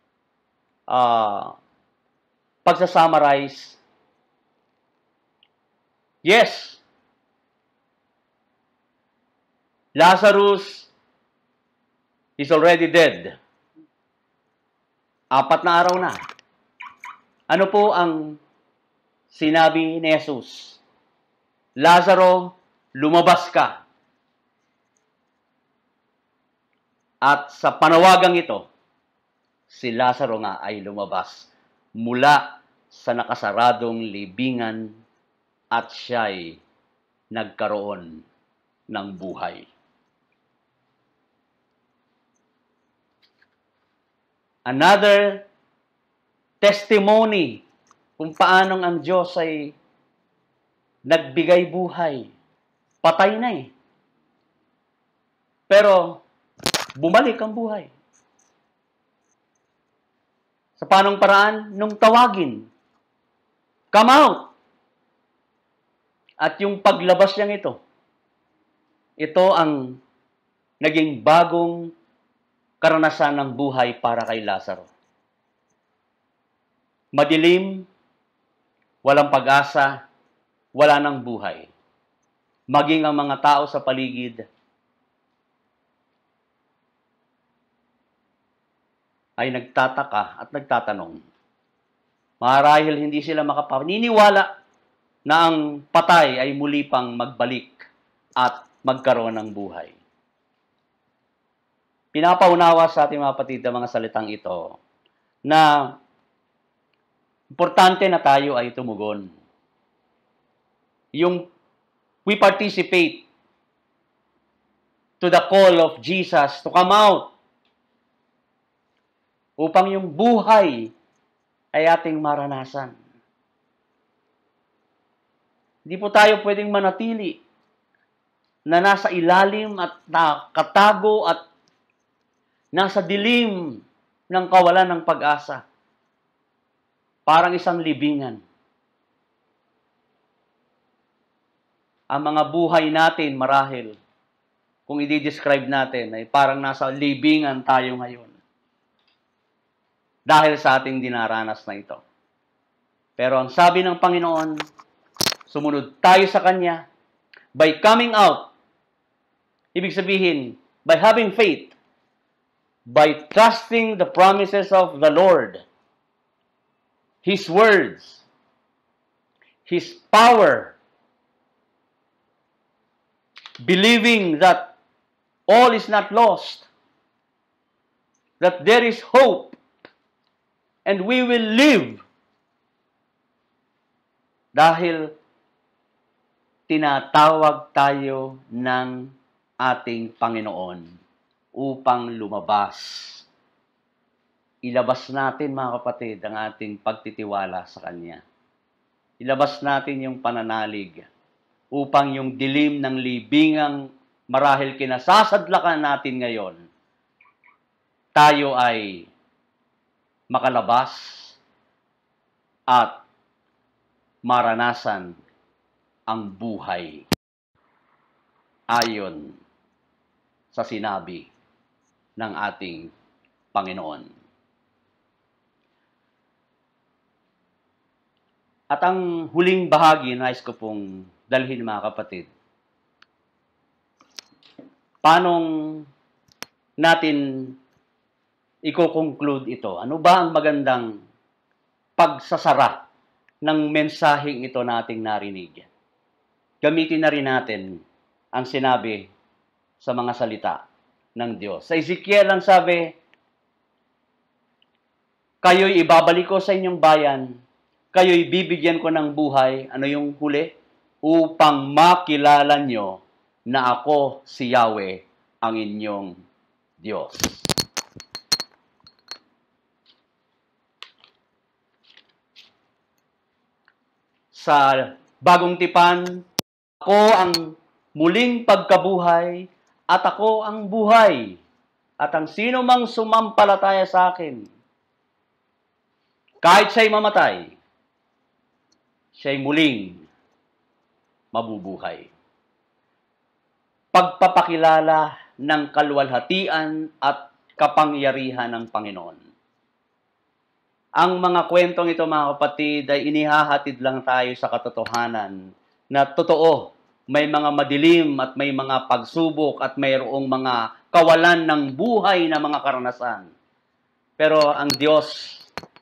pagsasummarize, yes, Lazarus is already dead. 4 na araw na. Ano po ang sinabi ni Jesus? Lazaro, lumabas ka. At sa panawagang ito, si Lazaro nga ay lumabas mula sa nakasaradong libingan at siya'y nagkaroon ng buhay. Another testimony kung paanong ang Diyos ay nagbigay buhay. Patay na eh. Pero bumalik ang buhay. Sa panong paraan? Nung tawagin. Come out! At yung paglabas niyang ito ang naging bagong karanasan ng buhay para kay Lazaro. Madilim, walang pag-asa, wala ng buhay. Maging ang mga tao sa paligid ay nagtataka at nagtatanong. Marahil hindi sila makapaniniwala na ang patay ay muli pang magbalik at magkaroon ng buhay. Pinapaunawa sa ating mga kapatid ang mga salitang ito na importante na tayo ay tumugon. Yung we participate to the call of Jesus to come out upang yung buhay ay ating maranasan. Hindi po tayo pwedeng manatili na nasa ilalim at nakatago at nasa dilim ng kawalan ng pag-asa. Parang isang libingan. Ang mga buhay natin marahil, kung i-describe natin, ay parang nasa libingan tayo ngayon. Dahil sa ating dinaranas na ito. Pero ang sabi ng Panginoon, sumunod tayo sa Kanya by coming out. Ibig sabihin, by having faith, by trusting the promises of the Lord, His words, His power, believing that all is not lost, that there is hope, and we will live dahil tinatawag tayo ng ating Panginoon upang lumabas. Ilabas natin, mga kapatid, ang ating pagtitiwala sa Kanya. Ilabas natin yung pananalig upang yung dilim ng libingang marahil kinasasadlakan natin ngayon, tayo ay makalabas at maranasan ang buhay ayon sa sinabi ng ating Panginoon. At ang huling bahagi, nais ko pong dalhin, mga kapatid, paano natin i-conclude ito? Ano ba ang magandang pagsasara ng mensaheng ito nating narinig? Gamitin na rin natin ang sinabi sa mga salita ng Diyos. Sa Ezekiel ang sabi, kayo'y ibabalik ko sa inyong bayan, kayo'y bibigyan ko ng buhay, ano yung huli? Upang makilala nyo na ako si Yahweh, ang inyong Diyos. Sa bagong tipan, ako ang muling pagkabuhay at ako ang buhay. At ang sino mang sumampalataya sa akin, kahit siya'y mamatay, siya'y muling mabubuhay. Pagpapakilala ng kaluwalhatian at kapangyarihan ng Panginoon. Ang mga kwentong ito, mga kapatid, ay inihahatid lang tayo sa katotohanan na totoo, may mga madilim at may mga pagsubok at mayroong mga kawalan ng buhay na mga karanasan. Pero ang Diyos,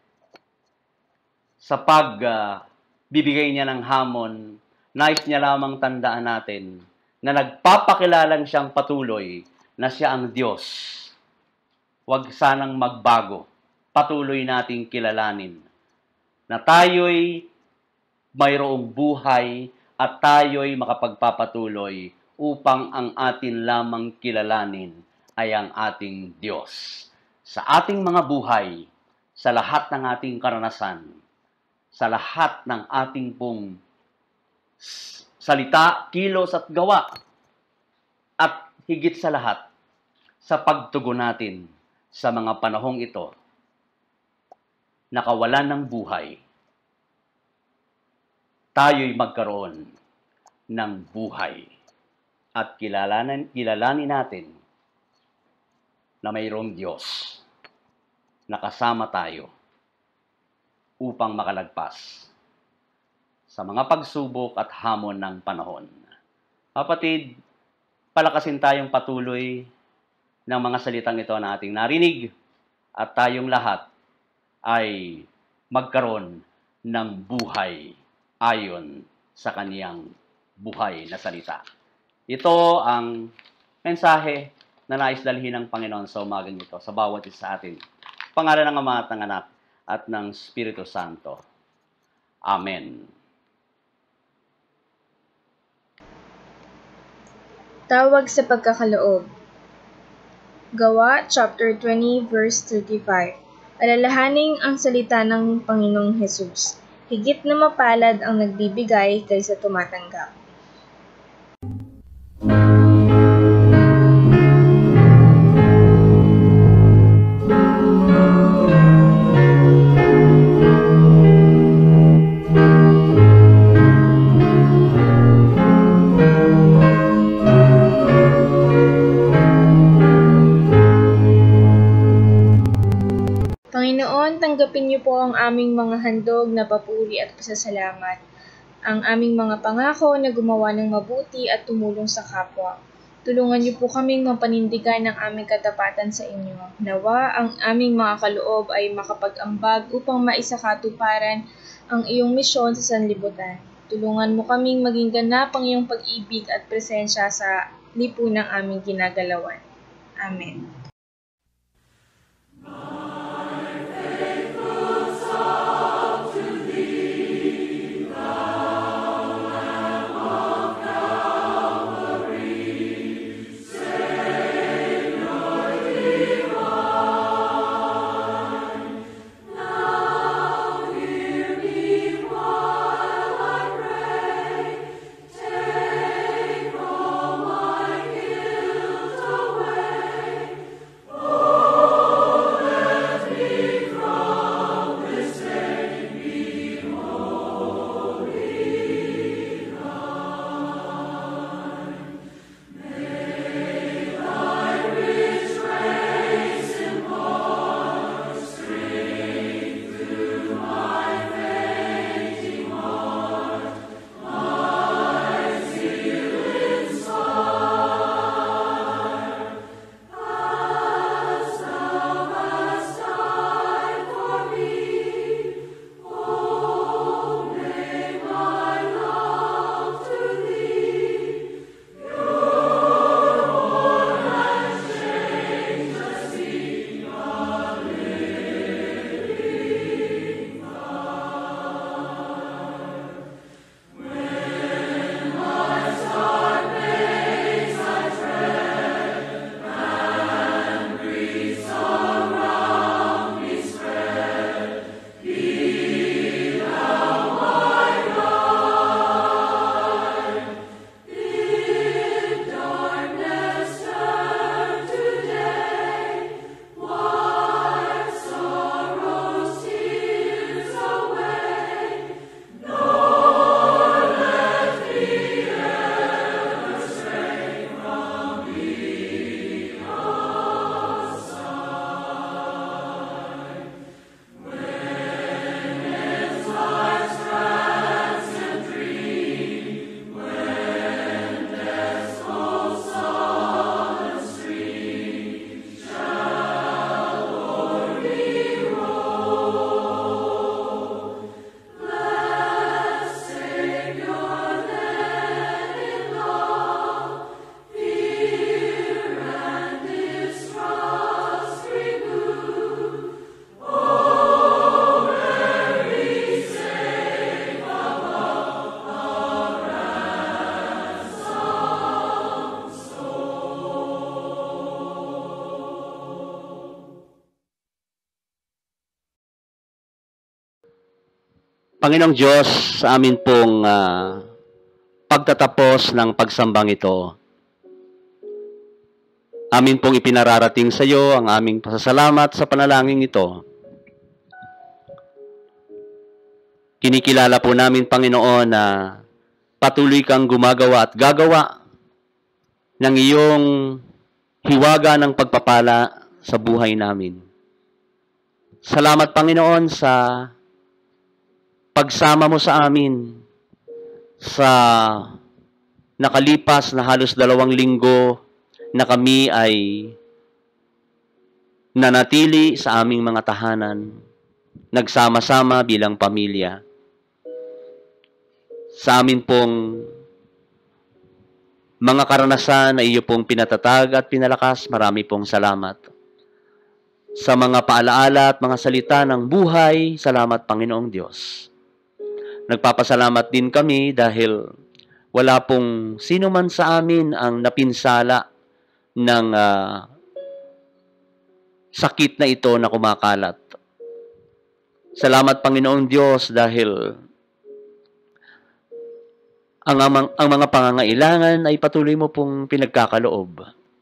sa pagbibigay niya ng hamon, nais niya lamang tandaan natin na nagpapakilalan siyang patuloy na siya ang Diyos. Huwag sanang magbago. Patuloy nating kilalanin na tayo'y mayroong buhay at tayo'y makapagpapatuloy upang ang atin lamang kilalanin ay ang ating Diyos. Sa ating mga buhay, sa lahat ng ating karanasan, sa lahat ng ating pong salita, kilos at gawa, at higit sa lahat, sa pagtugon natin sa mga panahong ito, nakawalan ng buhay, tayo'y magkaroon ng buhay at kilalanin natin na mayroong Diyos na kasama tayo upang makalagpas sa mga pagsubok at hamon ng panahon. Kapatid, palakasin tayong patuloy ng mga salitang ito na ating narinig at tayong lahat ay magkaroon ng buhay ayon sa kaniyang buhay na salita. Ito ang mensahe na nais dalhin ng Panginoon sa umagang ito sa bawat isa sa atin. Pangalan ng Ama at ng Anak at ng Espiritu Santo. Amen. Tawag sa pagkakaloob. Gawa chapter 20 verse 35. Alalahaning ang salita ng Panginoong Hesus. Higit na mapalad ang nagbibigay kaysa tumatanggap. Panginoon, tanggapin niyo po ang aming mga handog na papuri at pasasalamat, ang aming mga pangako na gumawa ng mabuti at tumulong sa kapwa. Tulungan niyo po kaming mapanindigan ng aming katapatan sa inyo. Nawa ang aming mga kaloob ay makapag-ambag upang maisakatuparan ang iyong misyon sa sanlibutan. Tulungan mo kaming maging ganap ang iyong pag-ibig at presensya sa lipunang aming ginagalawan. Amen. Panginoong Diyos, sa amin pong pagtatapos ng pagsambang ito, amin pong ipinararating sa iyo ang aming pasasalamat sa panalangin ito. Kinikilala po namin, Panginoon, na patuloy kang gumagawa at gagawa ng iyong hiwaga ng pagpapala sa buhay namin. Salamat, Panginoon, sa pagsama mo sa amin sa nakalipas na halos 2 linggo na kami ay nanatili sa aming mga tahanan, nagsama-sama bilang pamilya. Sa amin pong mga karanasan na iyo pong pinatatag at pinalakas, marami pong salamat. Sa mga paalaala at mga salita ng buhay, salamat Panginoong Diyos. Nagpapasalamat din kami dahil wala pong sino man sa amin ang napinsala ng sakit na ito na kumakalat. Salamat Panginoong Diyos dahil ang mga pangangailangan ay patuloy mo pong pinagkakaloob.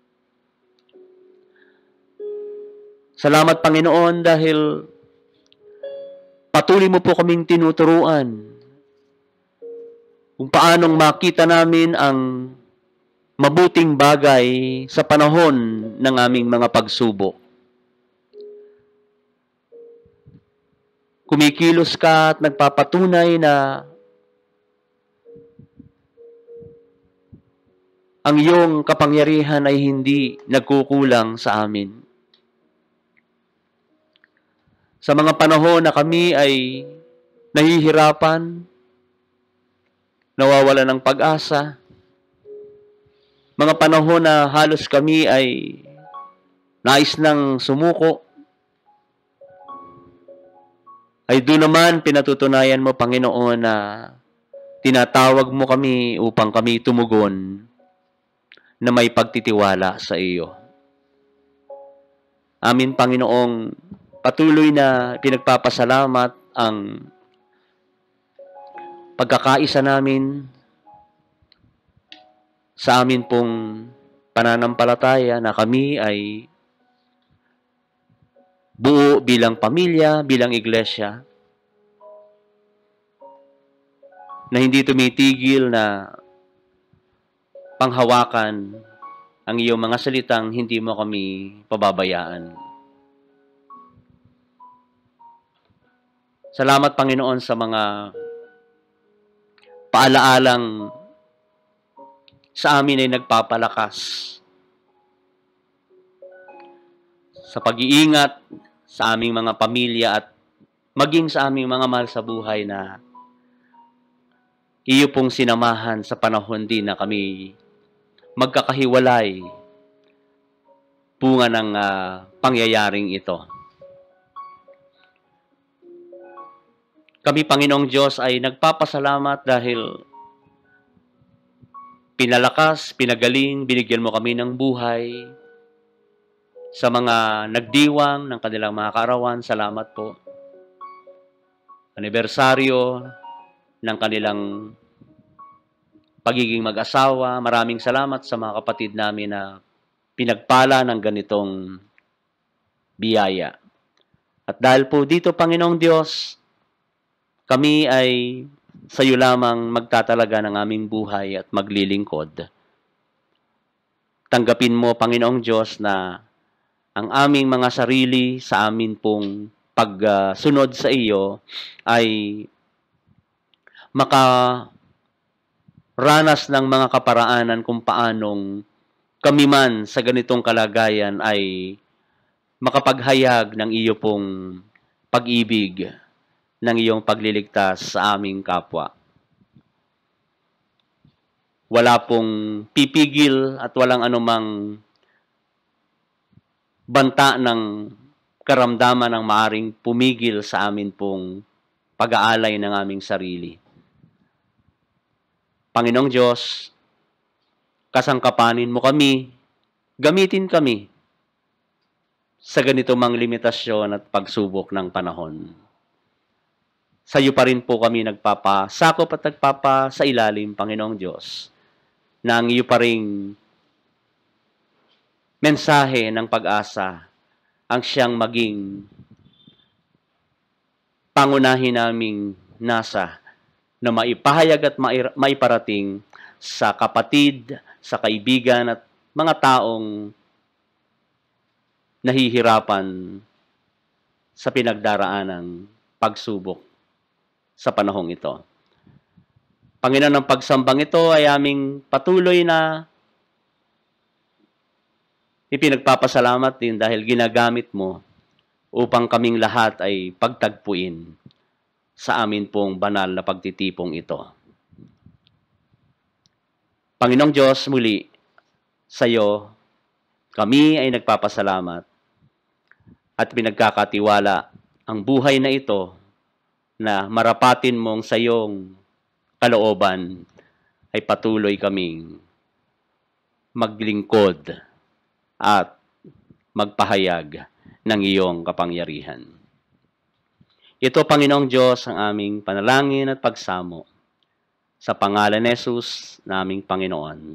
Salamat Panginoon dahil patuloy mo po kaming tinuturuan kung paanong makita namin ang mabuting bagay sa panahon ng aming mga pagsubok. Kumikilos ka at nagpapatunay na ang iyong kapangyarihan ay hindi nagkukulang sa amin. Sa mga panahon na kami ay nahihirapan, nawawala ng pag-asa, mga panahon na halos kami ay nais nang sumuko, ay doon naman pinatutunayan mo, Panginoon, na tinatawag mo kami upang kami tumugon na may pagtitiwala sa iyo. Amin, Panginoong, patuloy na pinagpapasalamat ang pagkakaisa namin sa amin pong pananampalataya na kami ay buo bilang pamilya, bilang iglesia, na hindi tumitigil na panghawakan ang iyong mga salitang hindi mo kami pababayaan. Salamat, Panginoon, sa mga paalaalang sa amin ay nagpapalakas sa pag-iingat sa aming mga pamilya at maging sa aming mga mahal sa buhay na iyo pong sinamahan sa panahon din na kami magkakahiwalay bunga ng pangyayaring ito. Kami, Panginoong Diyos, ay nagpapasalamat dahil pinalakas, pinagaling, binigyan mo kami ng buhay. Sa mga nagdiwang ng kanilang mga kaarawan, salamat po. Anibersaryo ng kanilang pagiging mag-asawa, maraming salamat sa mga kapatid namin na pinagpala ng ganitong biyaya. At dahil po dito, Panginoong Diyos, kami ay sa iyo lamang magtatalaga ng aming buhay at maglilingkod. Tanggapin mo, Panginoong Diyos, na ang aming mga sarili sa amin pong pagsunod sa iyo ay makaranas ng mga kaparaanan kung paanong kami man sa ganitong kalagayan ay makapaghayag ng iyo pong pag-ibig, ng iyong pagliligtas sa aming kapwa. Wala pong pipigil at walang anumang banta ng karamdaman ng maaring pumigil sa amin pong pag-aalay ng aming sarili. Panginoong Diyos, kasangkapanin mo kami, gamitin kami sa ganito mang limitasyon at pagsubok ng panahon. Sa iyo pa rin po kami nagpapasakop at nagpapasa ilalim, Panginoong Diyos, na ang iyo pa ring mensahe ng pag-asa ang siyang maging pangunahin naming nasa na maipahayag at maiparating sa kapatid, sa kaibigan at mga taong nahihirapan sa pinagdaraan ng pagsubok sa panahong ito. Panginoon, ang pagsambang ito ay aming patuloy na ipinagpapasalamat din dahil ginagamit mo upang kaming lahat ay pagtagpuin sa amin pong banal na pagtitipong ito. Panginoong Diyos, muli, sa iyo, kami ay nagpapasalamat at pinagkakatiwala ang buhay na ito na marapatin mong sa iyong kalooban ay patuloy kaming maglingkod at magpahayag ng iyong kapangyarihan. Ito, Panginoong Diyos, ang aming panalangin at pagsamo sa pangalan ni Jesus na aming Panginoon.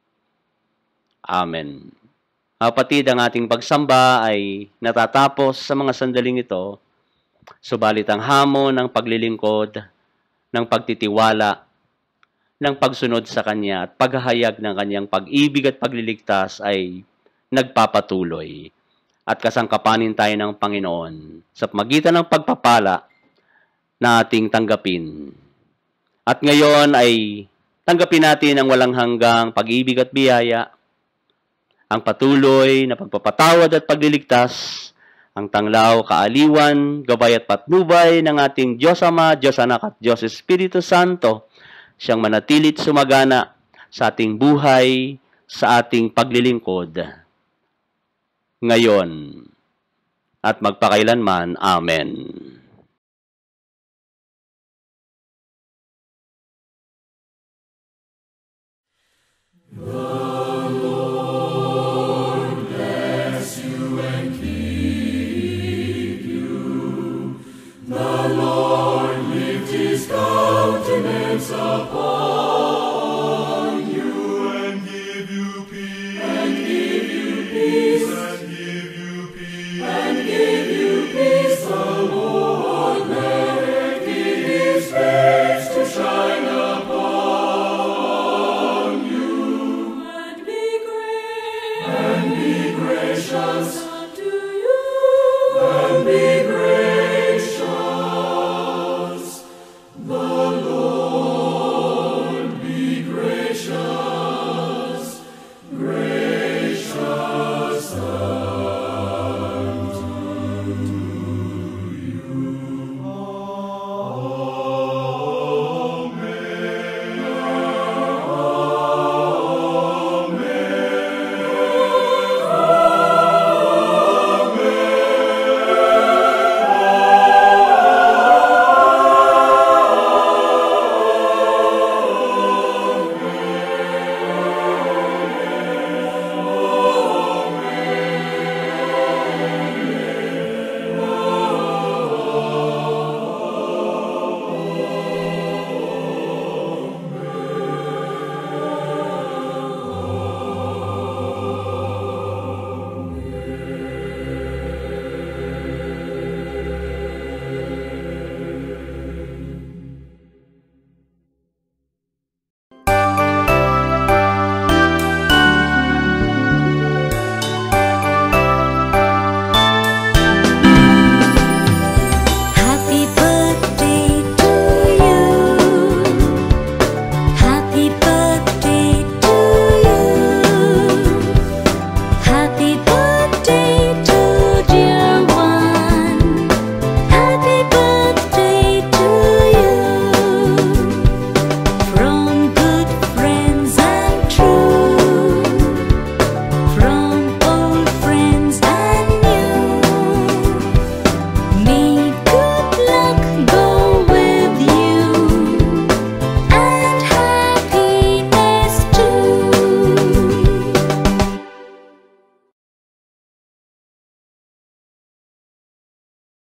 Amen. Kapatid, ang ating pagsamba ay natatapos sa mga sandaling ito, subalit ang hamon ng paglilingkod, ng pagtitiwala, ng pagsunod sa Kanya at paghahayag ng Kanyang pag-ibig at pagliligtas ay nagpapatuloy. At kasangkapanin tayo ng Panginoon sa magitan ng pagpapala na ating tanggapin. At ngayon ay tanggapin natin ang walang hanggang pag-ibig at biyaya, ang patuloy na pagpapatawad at pagliligtas, ang tanglaw, kaaliwan, gabay at patnubay ng ating Diyos Ama, Diyos Anak at Diyos Espiritu Santo, siyang manatilit sumagana sa ating buhay, sa ating paglilingkod, ngayon at magpakailanman. Amen.